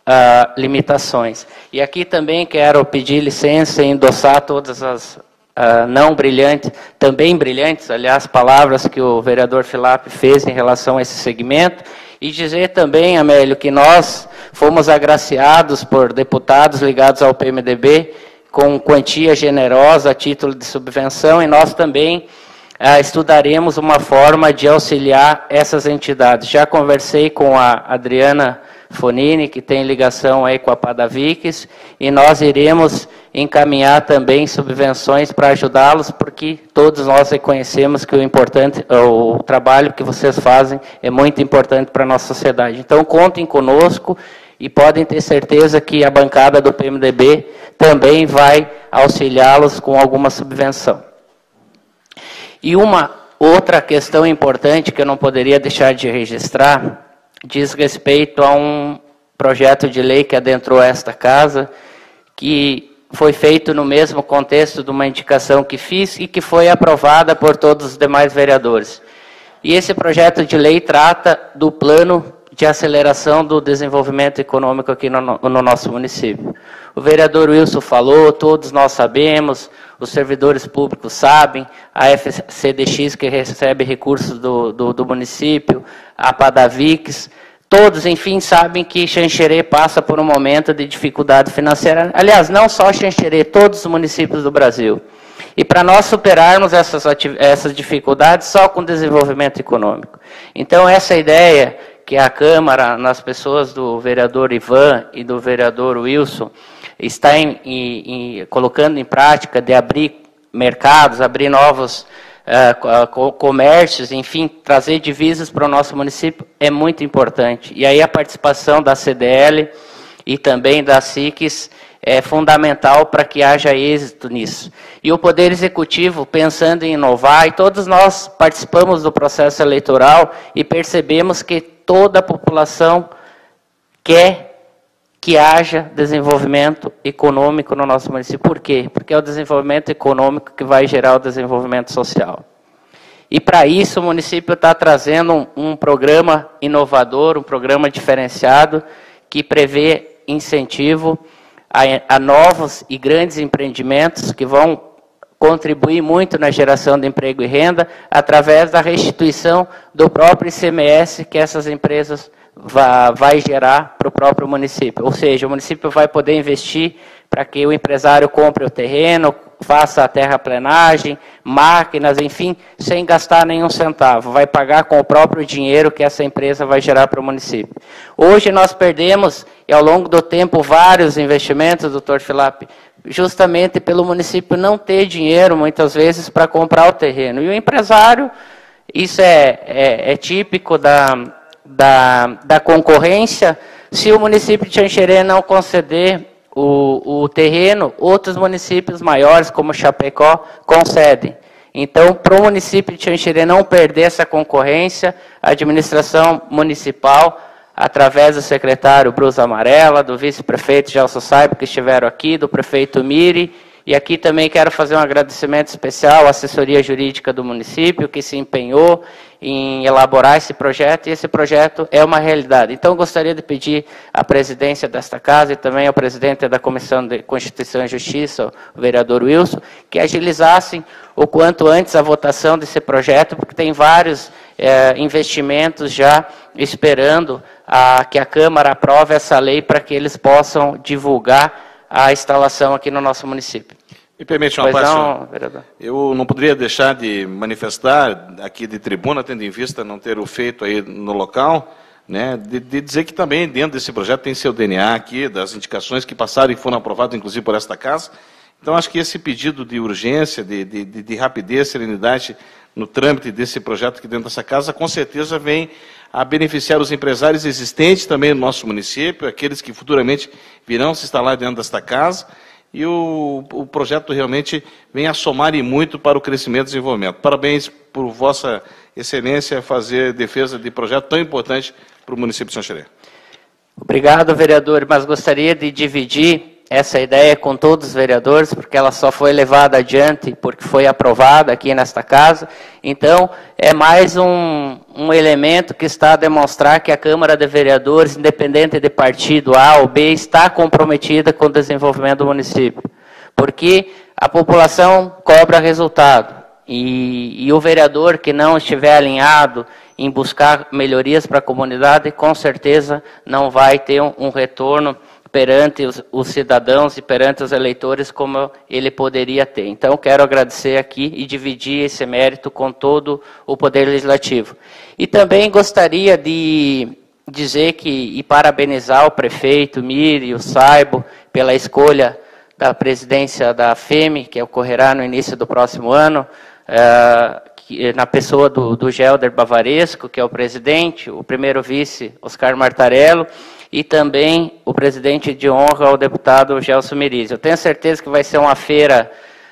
limitações. E aqui também quero pedir licença e endossar todas as não brilhantes, também brilhantes, aliás, palavras que o vereador Filap fez em relação a esse segmento, e dizer também, Amélio, que nós fomos agraciados por deputados ligados ao PMDB com quantia generosa a título de subvenção, e nós também estudaremos uma forma de auxiliar essas entidades. Já conversei com a Adriana Fonini, que tem ligação aí com a Padavix, e nós iremos encaminhar também subvenções para ajudá-los, porque todos nós reconhecemos que o trabalho que vocês fazem é muito importante para a nossa sociedade. Então, contem conosco e podem ter certeza que a bancada do PMDB também vai auxiliá-los com alguma subvenção. E uma outra questão importante que eu não poderia deixar de registrar diz respeito a um projeto de lei que adentrou esta casa, que foi feito no mesmo contexto de uma indicação que fiz e que foi aprovada por todos os demais vereadores. E esse projeto de lei trata do plano de aceleração do desenvolvimento econômico aqui no nosso município. O vereador Wilson falou, todos nós sabemos, os servidores públicos sabem, a FCDX que recebe recursos do município, a Padavix, todos, enfim, sabem que Xanxerê passa por um momento de dificuldade financeira. Aliás, não só Xanxerê, todos os municípios do Brasil. E para nós superarmos essas dificuldades só com desenvolvimento econômico. Então, essa ideia que a Câmara, nas pessoas do vereador Ivan e do vereador Wilson, está colocando em prática de abrir mercados, abrir novos comércios, enfim, trazer divisas para o nosso município é muito importante. E aí a participação da CDL e também da SICS é fundamental para que haja êxito nisso. E o Poder Executivo, pensando em inovar, e todos nós participamos do processo eleitoral e percebemos que toda a população quer que haja desenvolvimento econômico no nosso município. Por quê? Porque é o desenvolvimento econômico que vai gerar o desenvolvimento social. E para isso o município está trazendo um programa inovador, um programa diferenciado, que prevê incentivo a novos e grandes empreendimentos que vão contribuir muito na geração de emprego e renda através da restituição do próprio ICMS que essas empresas vai gerar para o próprio município. Ou seja, o município vai poder investir para que o empresário compre o terreno, faça a terraplenagem, máquinas, enfim, sem gastar nenhum centavo. Vai pagar com o próprio dinheiro que essa empresa vai gerar para o município. Hoje nós perdemos, e ao longo do tempo, vários investimentos, doutor Filap, justamente pelo município não ter dinheiro, muitas vezes, para comprar o terreno. E o empresário, isso é típico da concorrência. Se o município de Xanxerê não conceder o terreno, outros municípios maiores, como Chapecó, concedem. Então, para o município de Xanxerê não perder essa concorrência, a administração municipal, através do secretário Bruce Amarela, do vice-prefeito Gelson Saiba, que estiveram aqui, do prefeito Miri, e aqui também quero fazer um agradecimento especial à assessoria jurídica do município, que se empenhou em elaborar esse projeto, e esse projeto é uma realidade. Então, gostaria de pedir à presidência desta casa e também ao presidente da Comissão de Constituição e Justiça, o vereador Wilson, que agilizassem o quanto antes a votação desse projeto, porque tem vários investimentos já esperando que a Câmara aprove essa lei para que eles possam divulgar a instalação aqui no nosso município. Me permite uma parte, vereador. Eu não poderia deixar de manifestar aqui de tribuna, tendo em vista não ter o feito aí no local, né, de dizer que também dentro desse projeto tem seu DNA aqui, das indicações que passaram e foram aprovadas, inclusive, por esta casa. Então, acho que esse pedido de urgência, de rapidez, serenidade no trâmite desse projeto aqui dentro dessa casa, com certeza vem a beneficiar os empresários existentes também no nosso município, aqueles que futuramente virão se instalar dentro desta casa, e o projeto realmente vem a somar e muito para o crescimento e desenvolvimento. Parabéns por Vossa Excelência fazer defesa de projeto tão importante para o município de Xanxerê. Obrigado, vereador, mas gostaria de dividir essa ideia com todos os vereadores, porque ela só foi levada adiante porque foi aprovada aqui nesta casa. Então, é mais um elemento que está a demonstrar que a Câmara de Vereadores, independente de partido A ou B, está comprometida com o desenvolvimento do município. Porque a população cobra resultado. E o vereador que não estiver alinhado em buscar melhorias para a comunidade, com certeza não vai ter um retorno perante os cidadãos e perante os eleitores como ele poderia ter. Então, quero agradecer aqui e dividir esse mérito com todo o Poder Legislativo. E também gostaria de dizer e parabenizar o prefeito Miri e o Saibo pela escolha da presidência da FEME, que ocorrerá no início do próximo ano, na pessoa do Gelder Bavaresco, que é o presidente, o primeiro vice, Oscar Martarello, e também o presidente de honra, o deputado Gelson Meriz. Eu tenho certeza que vai ser uma feira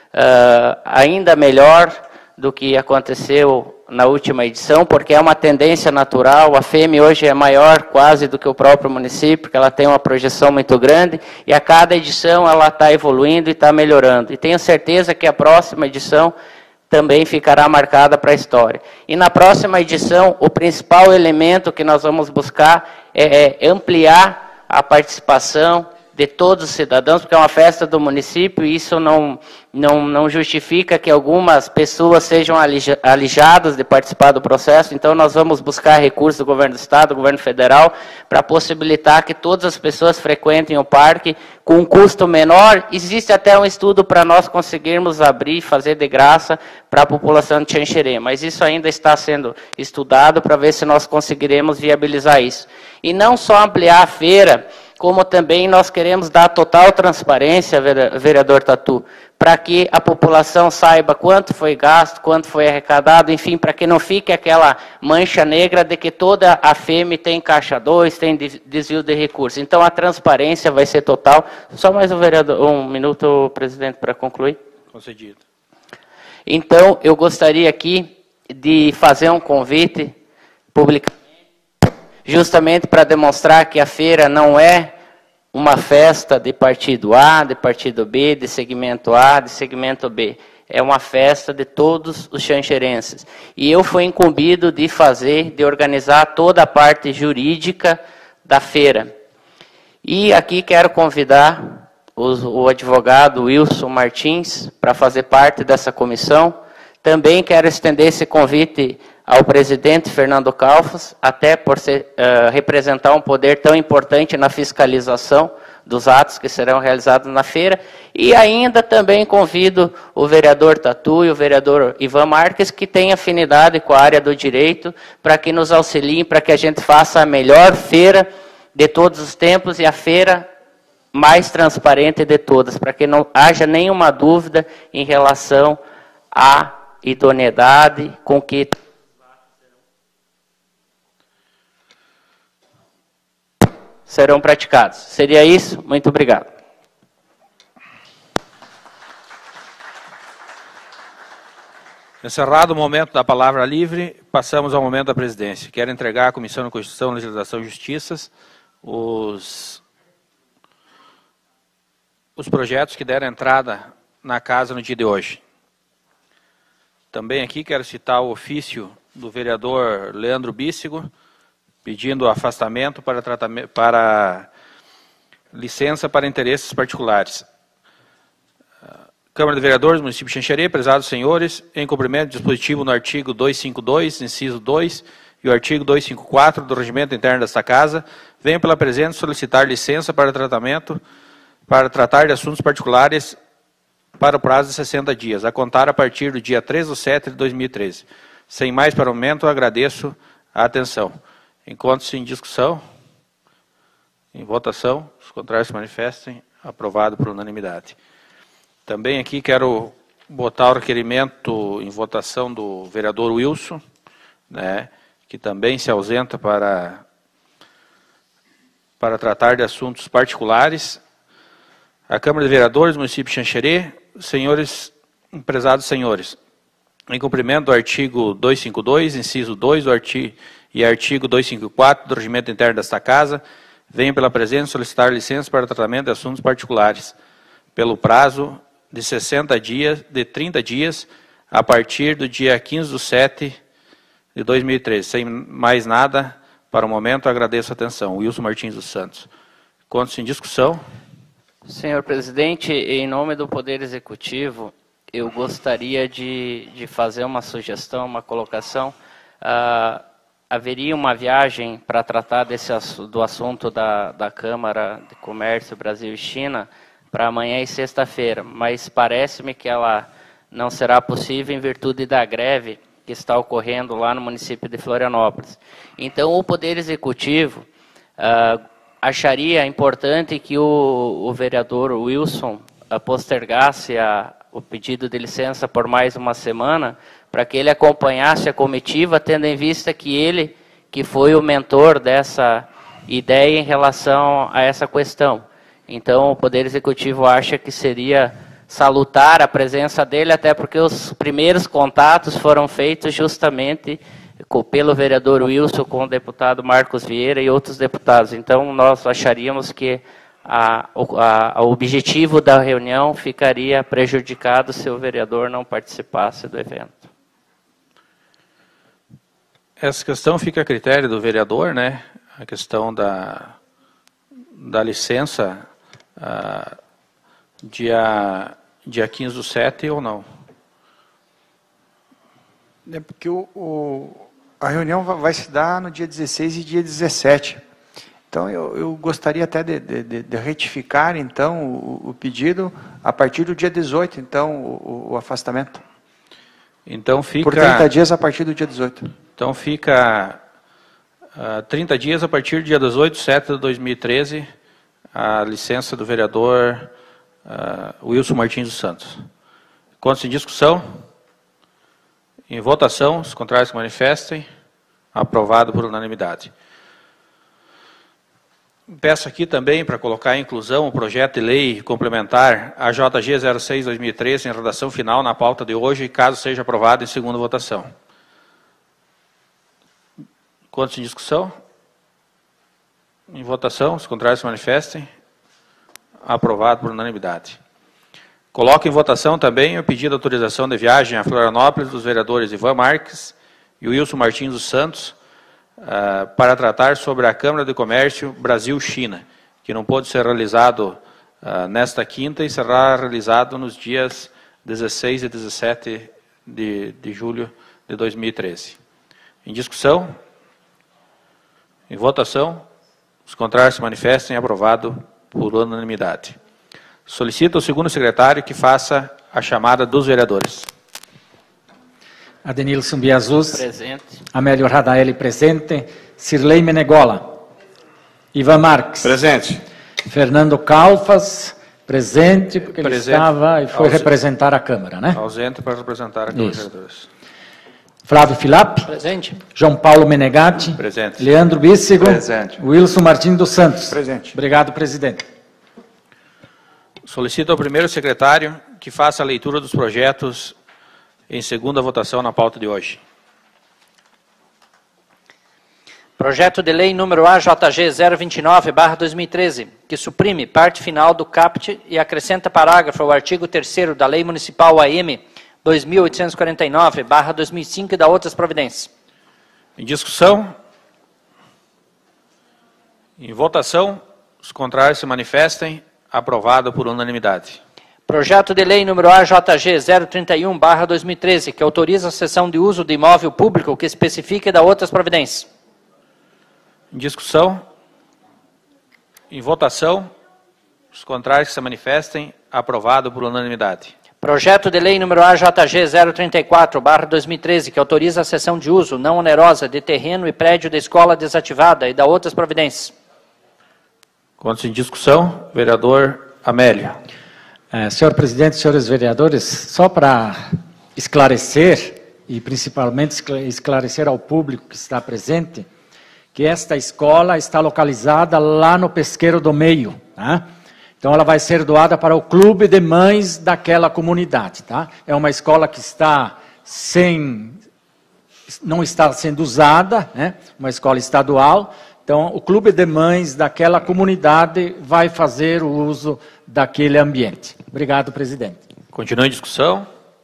ainda melhor do que aconteceu na última edição, porque é uma tendência natural. A FEME hoje é maior quase do que o próprio município, porque ela tem uma projeção muito grande, e a cada edição ela está evoluindo e está melhorando. E tenho certeza que a próxima edição também ficará marcada para a história. E na próxima edição, o principal elemento que nós vamos buscar é ampliar a participação de todos os cidadãos, porque é uma festa do município, e isso não justifica que algumas pessoas sejam alijadas de participar do processo. Então, nós vamos buscar recursos do governo do Estado, do governo federal, para possibilitar que todas as pessoas frequentem o parque com um custo menor. Existe até um estudo para nós conseguirmos abrir e fazer de graça para a população de Xanxerê, mas isso ainda está sendo estudado para ver se nós conseguiremos viabilizar isso. E não só ampliar a feira, como também nós queremos dar total transparência, vereador Tatu, para que a população saiba quanto foi gasto, quanto foi arrecadado, enfim, para que não fique aquela mancha negra de que toda a FEME tem caixa 2, tem desvio de recursos. Então, a transparência vai ser total. Só mais um minuto, presidente, para concluir. Concedido. Então, eu gostaria aqui de fazer um convite publicamente, justamente para demonstrar que a feira não é uma festa de partido A, de partido B, de segmento A, de segmento B. É uma festa de todos os xanxerenses. E eu fui incumbido de organizar toda a parte jurídica da feira. E aqui quero convidar o advogado Wilson Martins para fazer parte dessa comissão. Também quero estender esse convite ao presidente Fernando Kalfas, até por representar um poder tão importante na fiscalização dos atos que serão realizados na feira. E ainda também convido o vereador Tatu e o vereador Ivan Marques, que têm afinidade com a área do direito, para que nos auxiliem, para que a gente faça a melhor feira de todos os tempos e a feira mais transparente de todas, para que não haja nenhuma dúvida em relação à idoneidade com que serão praticados. Seria isso? Muito obrigado. Encerrado o momento da palavra livre, passamos ao momento da presidência. Quero entregar à Comissão de Constituição, Legislação e Justiça os projetos que deram entrada na casa no dia de hoje. Também aqui quero citar o ofício do vereador Leandro Bíssigo, pedindo afastamento para licença para interesses particulares. Câmara de Vereadores, município de Xanxerê, prezados senhores, em cumprimento do dispositivo no artigo 252, inciso 2, e o artigo 254 do regimento interno desta casa, venho pela presente solicitar licença para tratar de assuntos particulares para o prazo de 60 dias, a contar a partir do dia 3/7 de 2013. Sem mais para o momento, agradeço a atenção. Encontro-se em discussão, em votação, os contrários se manifestem, aprovado por unanimidade. Também aqui quero botar o requerimento em votação do vereador Wilson, né, que também se ausenta para tratar de assuntos particulares. A Câmara de Vereadores, município de Xanxerê, senhores, prezados senhores, em cumprimento do artigo 252, inciso 2 e artigo 254 do regimento interno desta casa, venho pela presente solicitar licença para tratamento de assuntos particulares, pelo prazo de 30 dias, a partir do dia 15/7 de 2013. Sem mais nada, para o momento, agradeço a atenção. Wilson Martins dos Santos. Encontro-se em discussão. Senhor presidente, em nome do Poder Executivo, eu gostaria de fazer uma sugestão, uma colocação. Haveria uma viagem para tratar do assunto da Câmara de Comércio Brasil e China para amanhã e sexta-feira, mas parece-me que ela não será possível em virtude da greve que está ocorrendo lá no município de Florianópolis. Então, o Poder Executivo acharia importante que o vereador Wilson postergasse o pedido de licença por mais uma semana, para que ele acompanhasse a comitiva, tendo em vista que ele, que foi o mentor dessa ideia em relação a essa questão. Então, o Poder Executivo acha que seria salutar a presença dele, até porque os primeiros contatos foram feitos justamente pelo vereador Wilson com o deputado Marcos Vieira e outros deputados. Então, nós acharíamos que o objetivo da reunião ficaria prejudicado se o vereador não participasse do evento. Essa questão fica a critério do vereador, né? A questão da licença dia 15/7 ou não? É porque a reunião vai se dar no dia 16 e dia 17. Então, eu gostaria até de retificar, então, o pedido a partir do dia 18, então, o afastamento. Então, fica... Por 30 dias a partir do dia 18. Então, fica 30 dias a partir do dia 18/7 de 2013, a licença do vereador Wilson Martins dos Santos. Enquanto em discussão, em votação, os contrários se manifestem, aprovado por unanimidade. Peço aqui também para colocar em inclusão o projeto de lei complementar AJG 06/2013 em redação final na pauta de hoje, caso seja aprovado em segunda votação. Enquanto em discussão, em votação, os contrários se manifestem. Aprovado por unanimidade. Coloco em votação também o pedido de autorização de viagem a Florianópolis dos vereadores Ivan Marques e Wilson Martins dos Santos para tratar sobre a Câmara de Comércio Brasil-China, que não pôde ser realizado nesta quinta e será realizado nos dias 16 e 17 de julho de 2013. Em discussão? Em votação? Os contrários se manifestem. Aprovado por unanimidade. Solicito ao segundo secretário que faça a chamada dos vereadores. Adenilson Biasus. Presente. Amélio Radaeli, presente. Cirlei Menegola. Ivan Marques. Presente. Fernando Calfas, presente, porque ele estava e foi representar a Câmara, né? Ausente para representar a Câmara dos Vereadores. Flávio Filap. Presente. João Paulo Menegatti. Presente. Leandro Bíssigo. Presente. Wilson Martins dos Santos. Presente. Obrigado, presidente. Solicito ao primeiro secretário que faça a leitura dos projetos em segunda votação na pauta de hoje. Projeto de lei número AJG 029/2013, que suprime parte final do caput e acrescenta parágrafo ao artigo 3º da Lei Municipal AM 2849/2005 e da outras providências. Em discussão? Em votação, os contrários se manifestem. Aprovado por unanimidade. Projeto de lei número AJG 031/2013, que autoriza a cessão de uso de imóvel público que especifica e da outras providências. Em discussão? Em votação, os contrários que se manifestem. Aprovado por unanimidade. Projeto de lei número AJG 034/2013, que autoriza a cessão de uso não onerosa de terreno e prédio da escola desativada e da outras providências. Contos em discussão, vereador Amélio. Senhor presidente, senhores vereadores, só para esclarecer, e principalmente esclarecer ao público que está presente, que esta escola está localizada lá no Pesqueiro do Meio, tá? Então ela vai ser doada para o clube de mães daquela comunidade, tá? É uma escola que não está sendo usada, né? Uma escola estadual. Então, o clube de mães daquela comunidade vai fazer o uso daquele ambiente. Obrigado, presidente. Continua em discussão.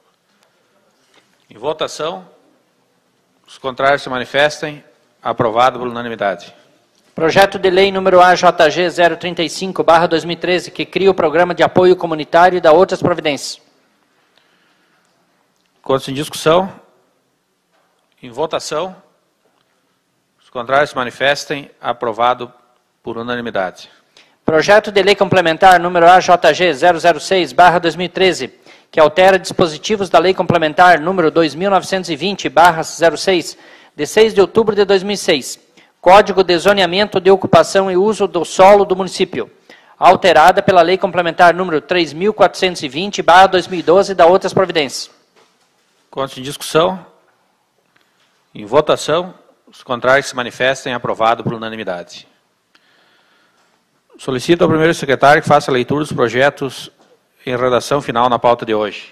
Em votação, os contrários se manifestem. Aprovado por unanimidade. Projeto de lei número AJG 035/2013, que cria o programa de apoio comunitário e da outras providências. Contos em discussão. Em votação, os contrários se manifestem. Aprovado por unanimidade. Projeto de lei complementar número AJG 006/2013, que altera dispositivos da lei complementar número 2920/06, de 6 de outubro de 2006, Código de Zoneamento de Ocupação e Uso do Solo do Município, alterada pela lei complementar número 3420/2012 e da outras providências. Contos em discussão. Em votação, os contrários se manifestem. Aprovado por unanimidade. Solicito ao primeiro secretário que faça a leitura dos projetos em redação final na pauta de hoje.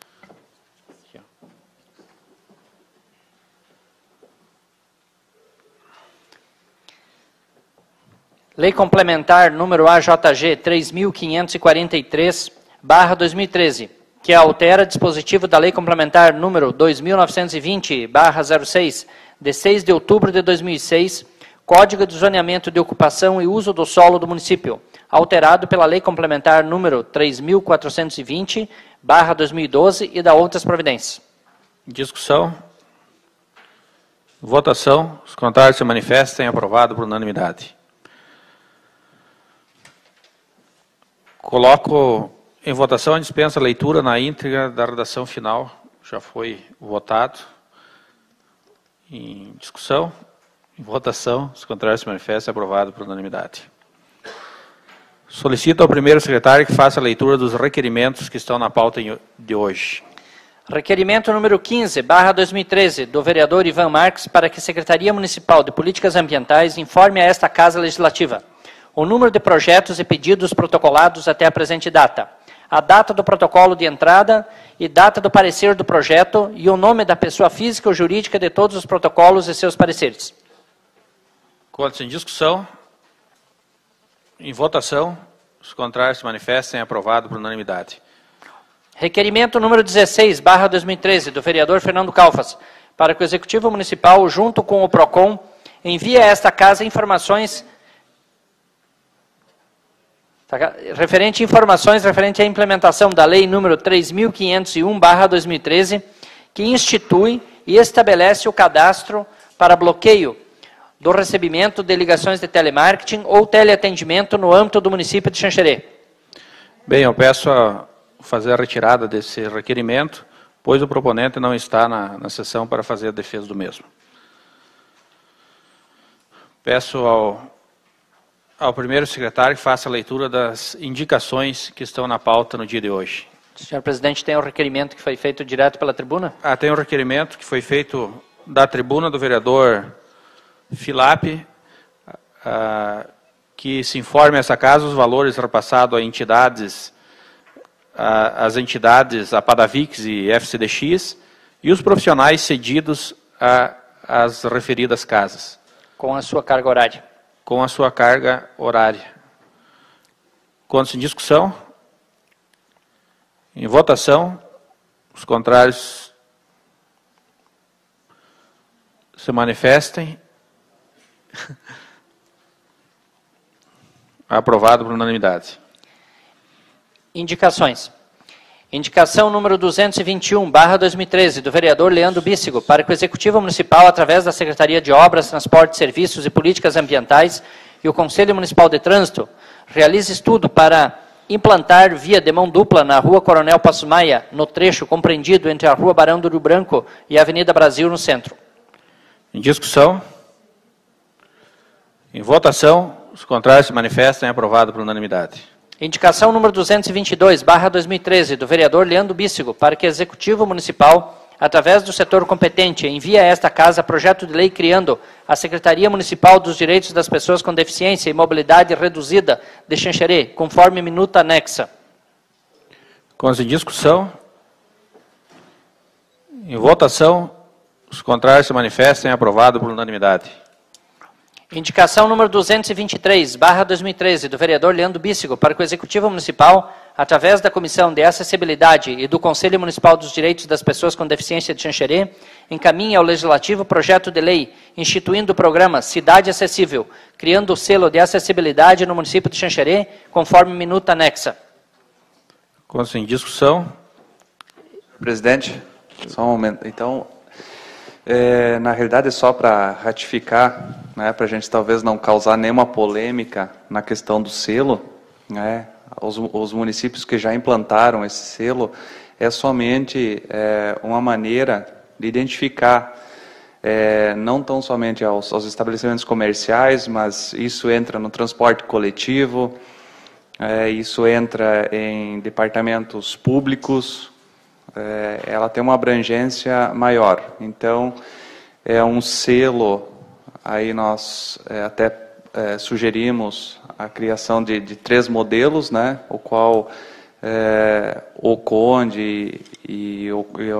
Lei complementar número AJG 3543/2013, que altera dispositivo da lei complementar número 2920/06, de 6 de outubro de 2006, Código de Zoneamento de Ocupação e Uso do Solo do Município, alterado pela lei complementar número 3420/2012 e da outras providências. Discussão. Votação. Os contrários se manifestem. Aprovado por unanimidade. Coloco em votação a dispensa a leitura na íntegra da redação final. Já foi votado. Em discussão. Em votação. Os contrários se manifestem. Aprovado por unanimidade. Solicito ao primeiro secretário que faça a leitura dos requerimentos que estão na pauta de hoje. Requerimento número 15/2013, do vereador Ivan Marques, para que a Secretaria Municipal de Políticas Ambientais informe a esta Casa Legislativa o número de projetos e pedidos protocolados até a presente data, a data do protocolo de entrada e data do parecer do projeto e o nome da pessoa física ou jurídica de todos os protocolos e seus pareceres. Contos em discussão. Em votação, os contrários se manifestem. Aprovado por unanimidade. Requerimento número 16/2013, do vereador Fernando Calfas, para que o Executivo Municipal, junto com o PROCON, envie a esta Casa informações Referente a informações referente à implementação da Lei número 3.501/2013, que institui e estabelece o cadastro para bloqueio do recebimento de ligações de telemarketing ou teleatendimento no âmbito do município de Xanxerê. Bem, eu peço a fazer a retirada desse requerimento, pois o proponente não está na sessão para fazer a defesa do mesmo. Peço ao primeiro secretário que faça a leitura das indicações que estão na pauta no dia de hoje. Senhor presidente, tem um requerimento que foi feito direto pela tribuna? Tem um requerimento que foi feito da tribuna do vereador Filap, que se informe essa casa os valores repassados a entidades, as entidades, a Padavix e FCDX, e os profissionais cedidos às referidas casas. Com a sua carga horária. Com a sua carga horária. Contos em discussão. Em votação. Os contrários se manifestem. Aprovado por unanimidade. Indicações. Indicação número 221/2013, do vereador Leandro Bíssigo, para que o Executivo Municipal, através da Secretaria de Obras, Transporte, Serviços e Políticas Ambientais e o Conselho Municipal de Trânsito, realize estudo para implantar via de mão dupla na Rua Coronel Passos Maia, no trecho compreendido entre a Rua Barão do Rio Branco e a Avenida Brasil, no centro. Em discussão. Em votação, os contrários se manifestam. Aprovado por unanimidade. Indicação número 222/2013, do vereador Leandro Bíssigo, para que o Executivo Municipal, através do setor competente, envie a esta casa projeto de lei criando a Secretaria Municipal dos Direitos das Pessoas com Deficiência e Mobilidade Reduzida de Xanxerê, conforme minuta anexa. Consta em discussão. Em votação, os contrários se manifestem. Aprovado por unanimidade. Indicação número 223/2013, do vereador Leandro Bíssigo, para que o Executivo Municipal, através da Comissão de Acessibilidade e do Conselho Municipal dos Direitos das Pessoas com Deficiência de Xanxerê, encaminhe ao Legislativo projeto de lei instituindo o programa Cidade Acessível, criando o selo de acessibilidade no município de Xanxerê, conforme minuta anexa. Consta em discussão. Presidente, só um momento. Então, na realidade, é só para ratificar, né, para a gente talvez não causar nenhuma polêmica na questão do selo, né, os municípios que já implantaram esse selo, é somente uma maneira de identificar, não tão somente aos estabelecimentos comerciais, mas isso entra no transporte coletivo, isso entra em departamentos públicos, ela tem uma abrangência maior. Então, é um selo, aí nós até sugerimos a criação de 3 modelos, né, o qual o Conde e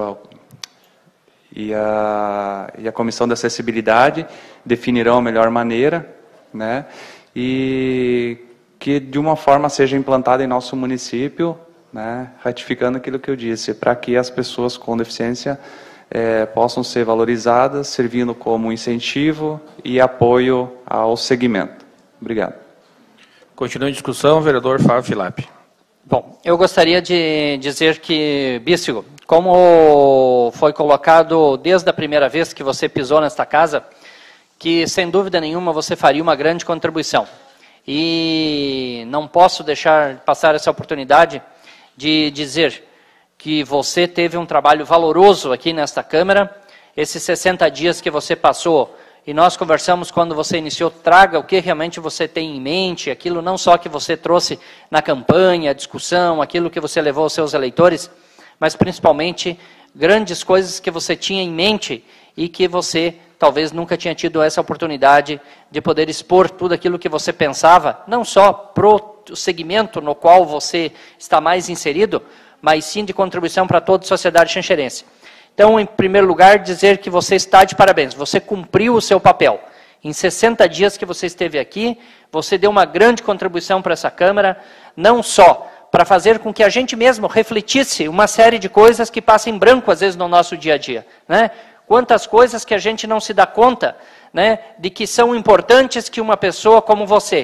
a Comissão de Acessibilidade definirão a melhor maneira, né, e que de uma forma seja implantada em nosso município, né, ratificando aquilo que eu disse, para que as pessoas com deficiência possam ser valorizadas, servindo como incentivo e apoio ao segmento. Obrigado. Continua em discussão, vereador Fábio Filap. Bom, eu gostaria de dizer que, Bíssigo, como foi colocado desde a primeira vez que você pisou nesta casa, que sem dúvida nenhuma você faria uma grande contribuição. E não posso deixar passar essa oportunidade de dizer que você teve um trabalho valoroso aqui nesta Câmara, esses 60 dias que você passou, e nós conversamos quando você iniciou, traga o que realmente você tem em mente, aquilo não só que você trouxe na campanha, a discussão, aquilo que você levou aos seus eleitores, mas principalmente grandes coisas que você tinha em mente e que você talvez nunca tinha tido essa oportunidade de poder expor tudo aquilo que você pensava, não só para o segmento no qual você está mais inserido, mas sim de contribuição para toda a sociedade xanxerense. Então, em primeiro lugar, dizer que você está de parabéns, você cumpriu o seu papel. Em 60 dias que você esteve aqui, você deu uma grande contribuição para essa Câmara, não só para fazer com que a gente mesmo refletisse uma série de coisas que passam em branco, às vezes, no nosso dia a dia, né? Quantas coisas que a gente não se dá conta, né, de que são importantes que uma pessoa como você,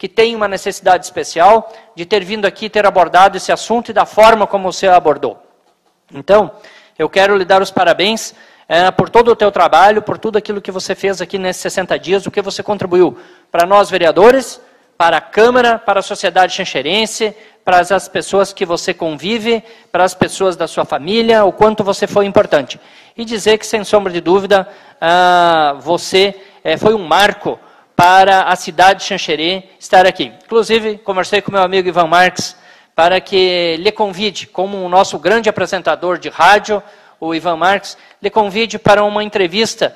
que têm uma necessidade especial, de ter vindo aqui ter abordado esse assunto e da forma como você abordou. Então, eu quero lhe dar os parabéns por todo o teu trabalho, por tudo aquilo que você fez aqui nesses 60 dias, o que você contribuiu para nós vereadores, para a Câmara, para a sociedade xanxerense, para as pessoas que você convive, para as pessoas da sua família, o quanto você foi importante. E dizer que, sem sombra de dúvida, você foi um marco para a cidade de Xanxerê estar aqui. Inclusive, conversei com meu amigo Ivan Marques para que lhe convide, como o nosso grande apresentador de rádio, o Ivan Marques, lhe convide para uma entrevista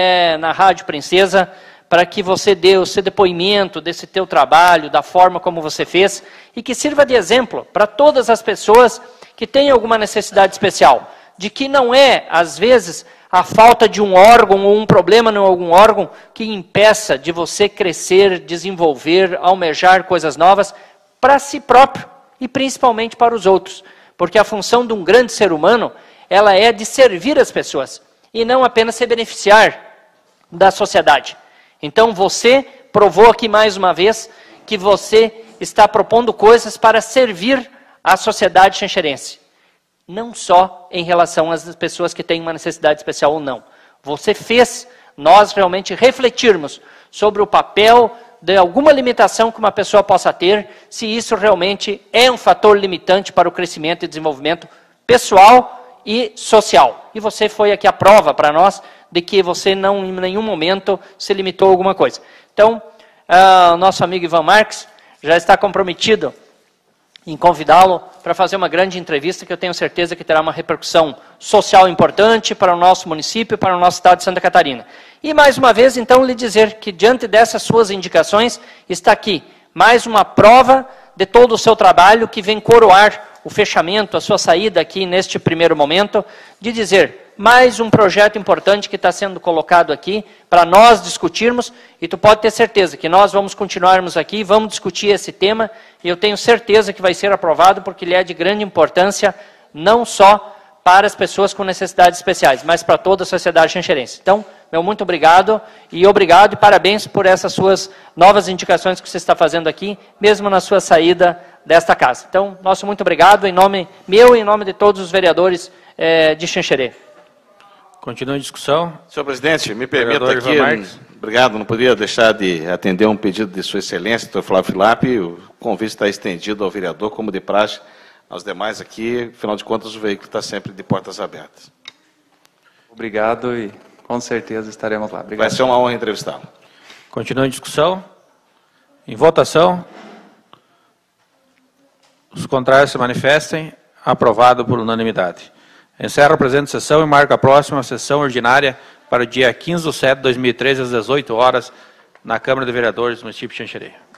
na Rádio Princesa, para que você dê o seu depoimento desse teu trabalho, da forma como você fez, e que sirva de exemplo para todas as pessoas que têm alguma necessidade especial, de que não é, às vezes, a falta de um órgão ou um problema em algum órgão que impeça de você crescer, desenvolver, almejar coisas novas para si próprio e principalmente para os outros. Porque a função de um grande ser humano, ela é de servir as pessoas e não apenas se beneficiar da sociedade. Então você provou aqui mais uma vez que você está propondo coisas para servir a sociedade xanxerense. Não só em relação às pessoas que têm uma necessidade especial ou não. Você fez nós realmente refletirmos sobre o papel de alguma limitação que uma pessoa possa ter, se isso realmente é um fator limitante para o crescimento e desenvolvimento pessoal e social. E você foi aqui a prova para nós de que você não, em nenhum momento, se limitou a alguma coisa. Então, o nosso amigo Ivan Marques já está comprometido em convidá-lo para fazer uma grande entrevista que eu tenho certeza que terá uma repercussão social importante para o nosso município e para o nosso estado de Santa Catarina. E mais uma vez, então, lhe dizer que diante dessas suas indicações, está aqui mais uma prova de todo o seu trabalho que vem coroar o fechamento, a sua saída aqui neste primeiro momento, de dizer mais um projeto importante que está sendo colocado aqui para nós discutirmos, e tu pode ter certeza que nós vamos continuarmos aqui, vamos discutir esse tema, e eu tenho certeza que vai ser aprovado, porque ele é de grande importância, não só para as pessoas com necessidades especiais, mas para toda a sociedade xanxerense. Então, meu muito obrigado e parabéns por essas suas novas indicações que você está fazendo aqui, mesmo na sua saída desta casa. Então, nosso muito obrigado, em nome meu e em nome de todos os vereadores de Xanxerê. Continua a discussão. Senhor presidente, me permita aqui, obrigado, não poderia deixar de atender um pedido de Sua Excelência, doutor Flávio Filappi, o convite está estendido ao vereador, como de praxe, aos demais aqui, afinal de contas o veículo está sempre de portas abertas. Obrigado e com certeza estaremos lá. Obrigado. Vai ser uma honra entrevistá-lo. Continua a discussão. Em votação, os contrários se manifestem. Aprovado por unanimidade. Encerro a presente sessão e marco a próxima sessão ordinária para o dia 15/7/2013, às 18 horas, na Câmara de Vereadores do município de Xanxerê.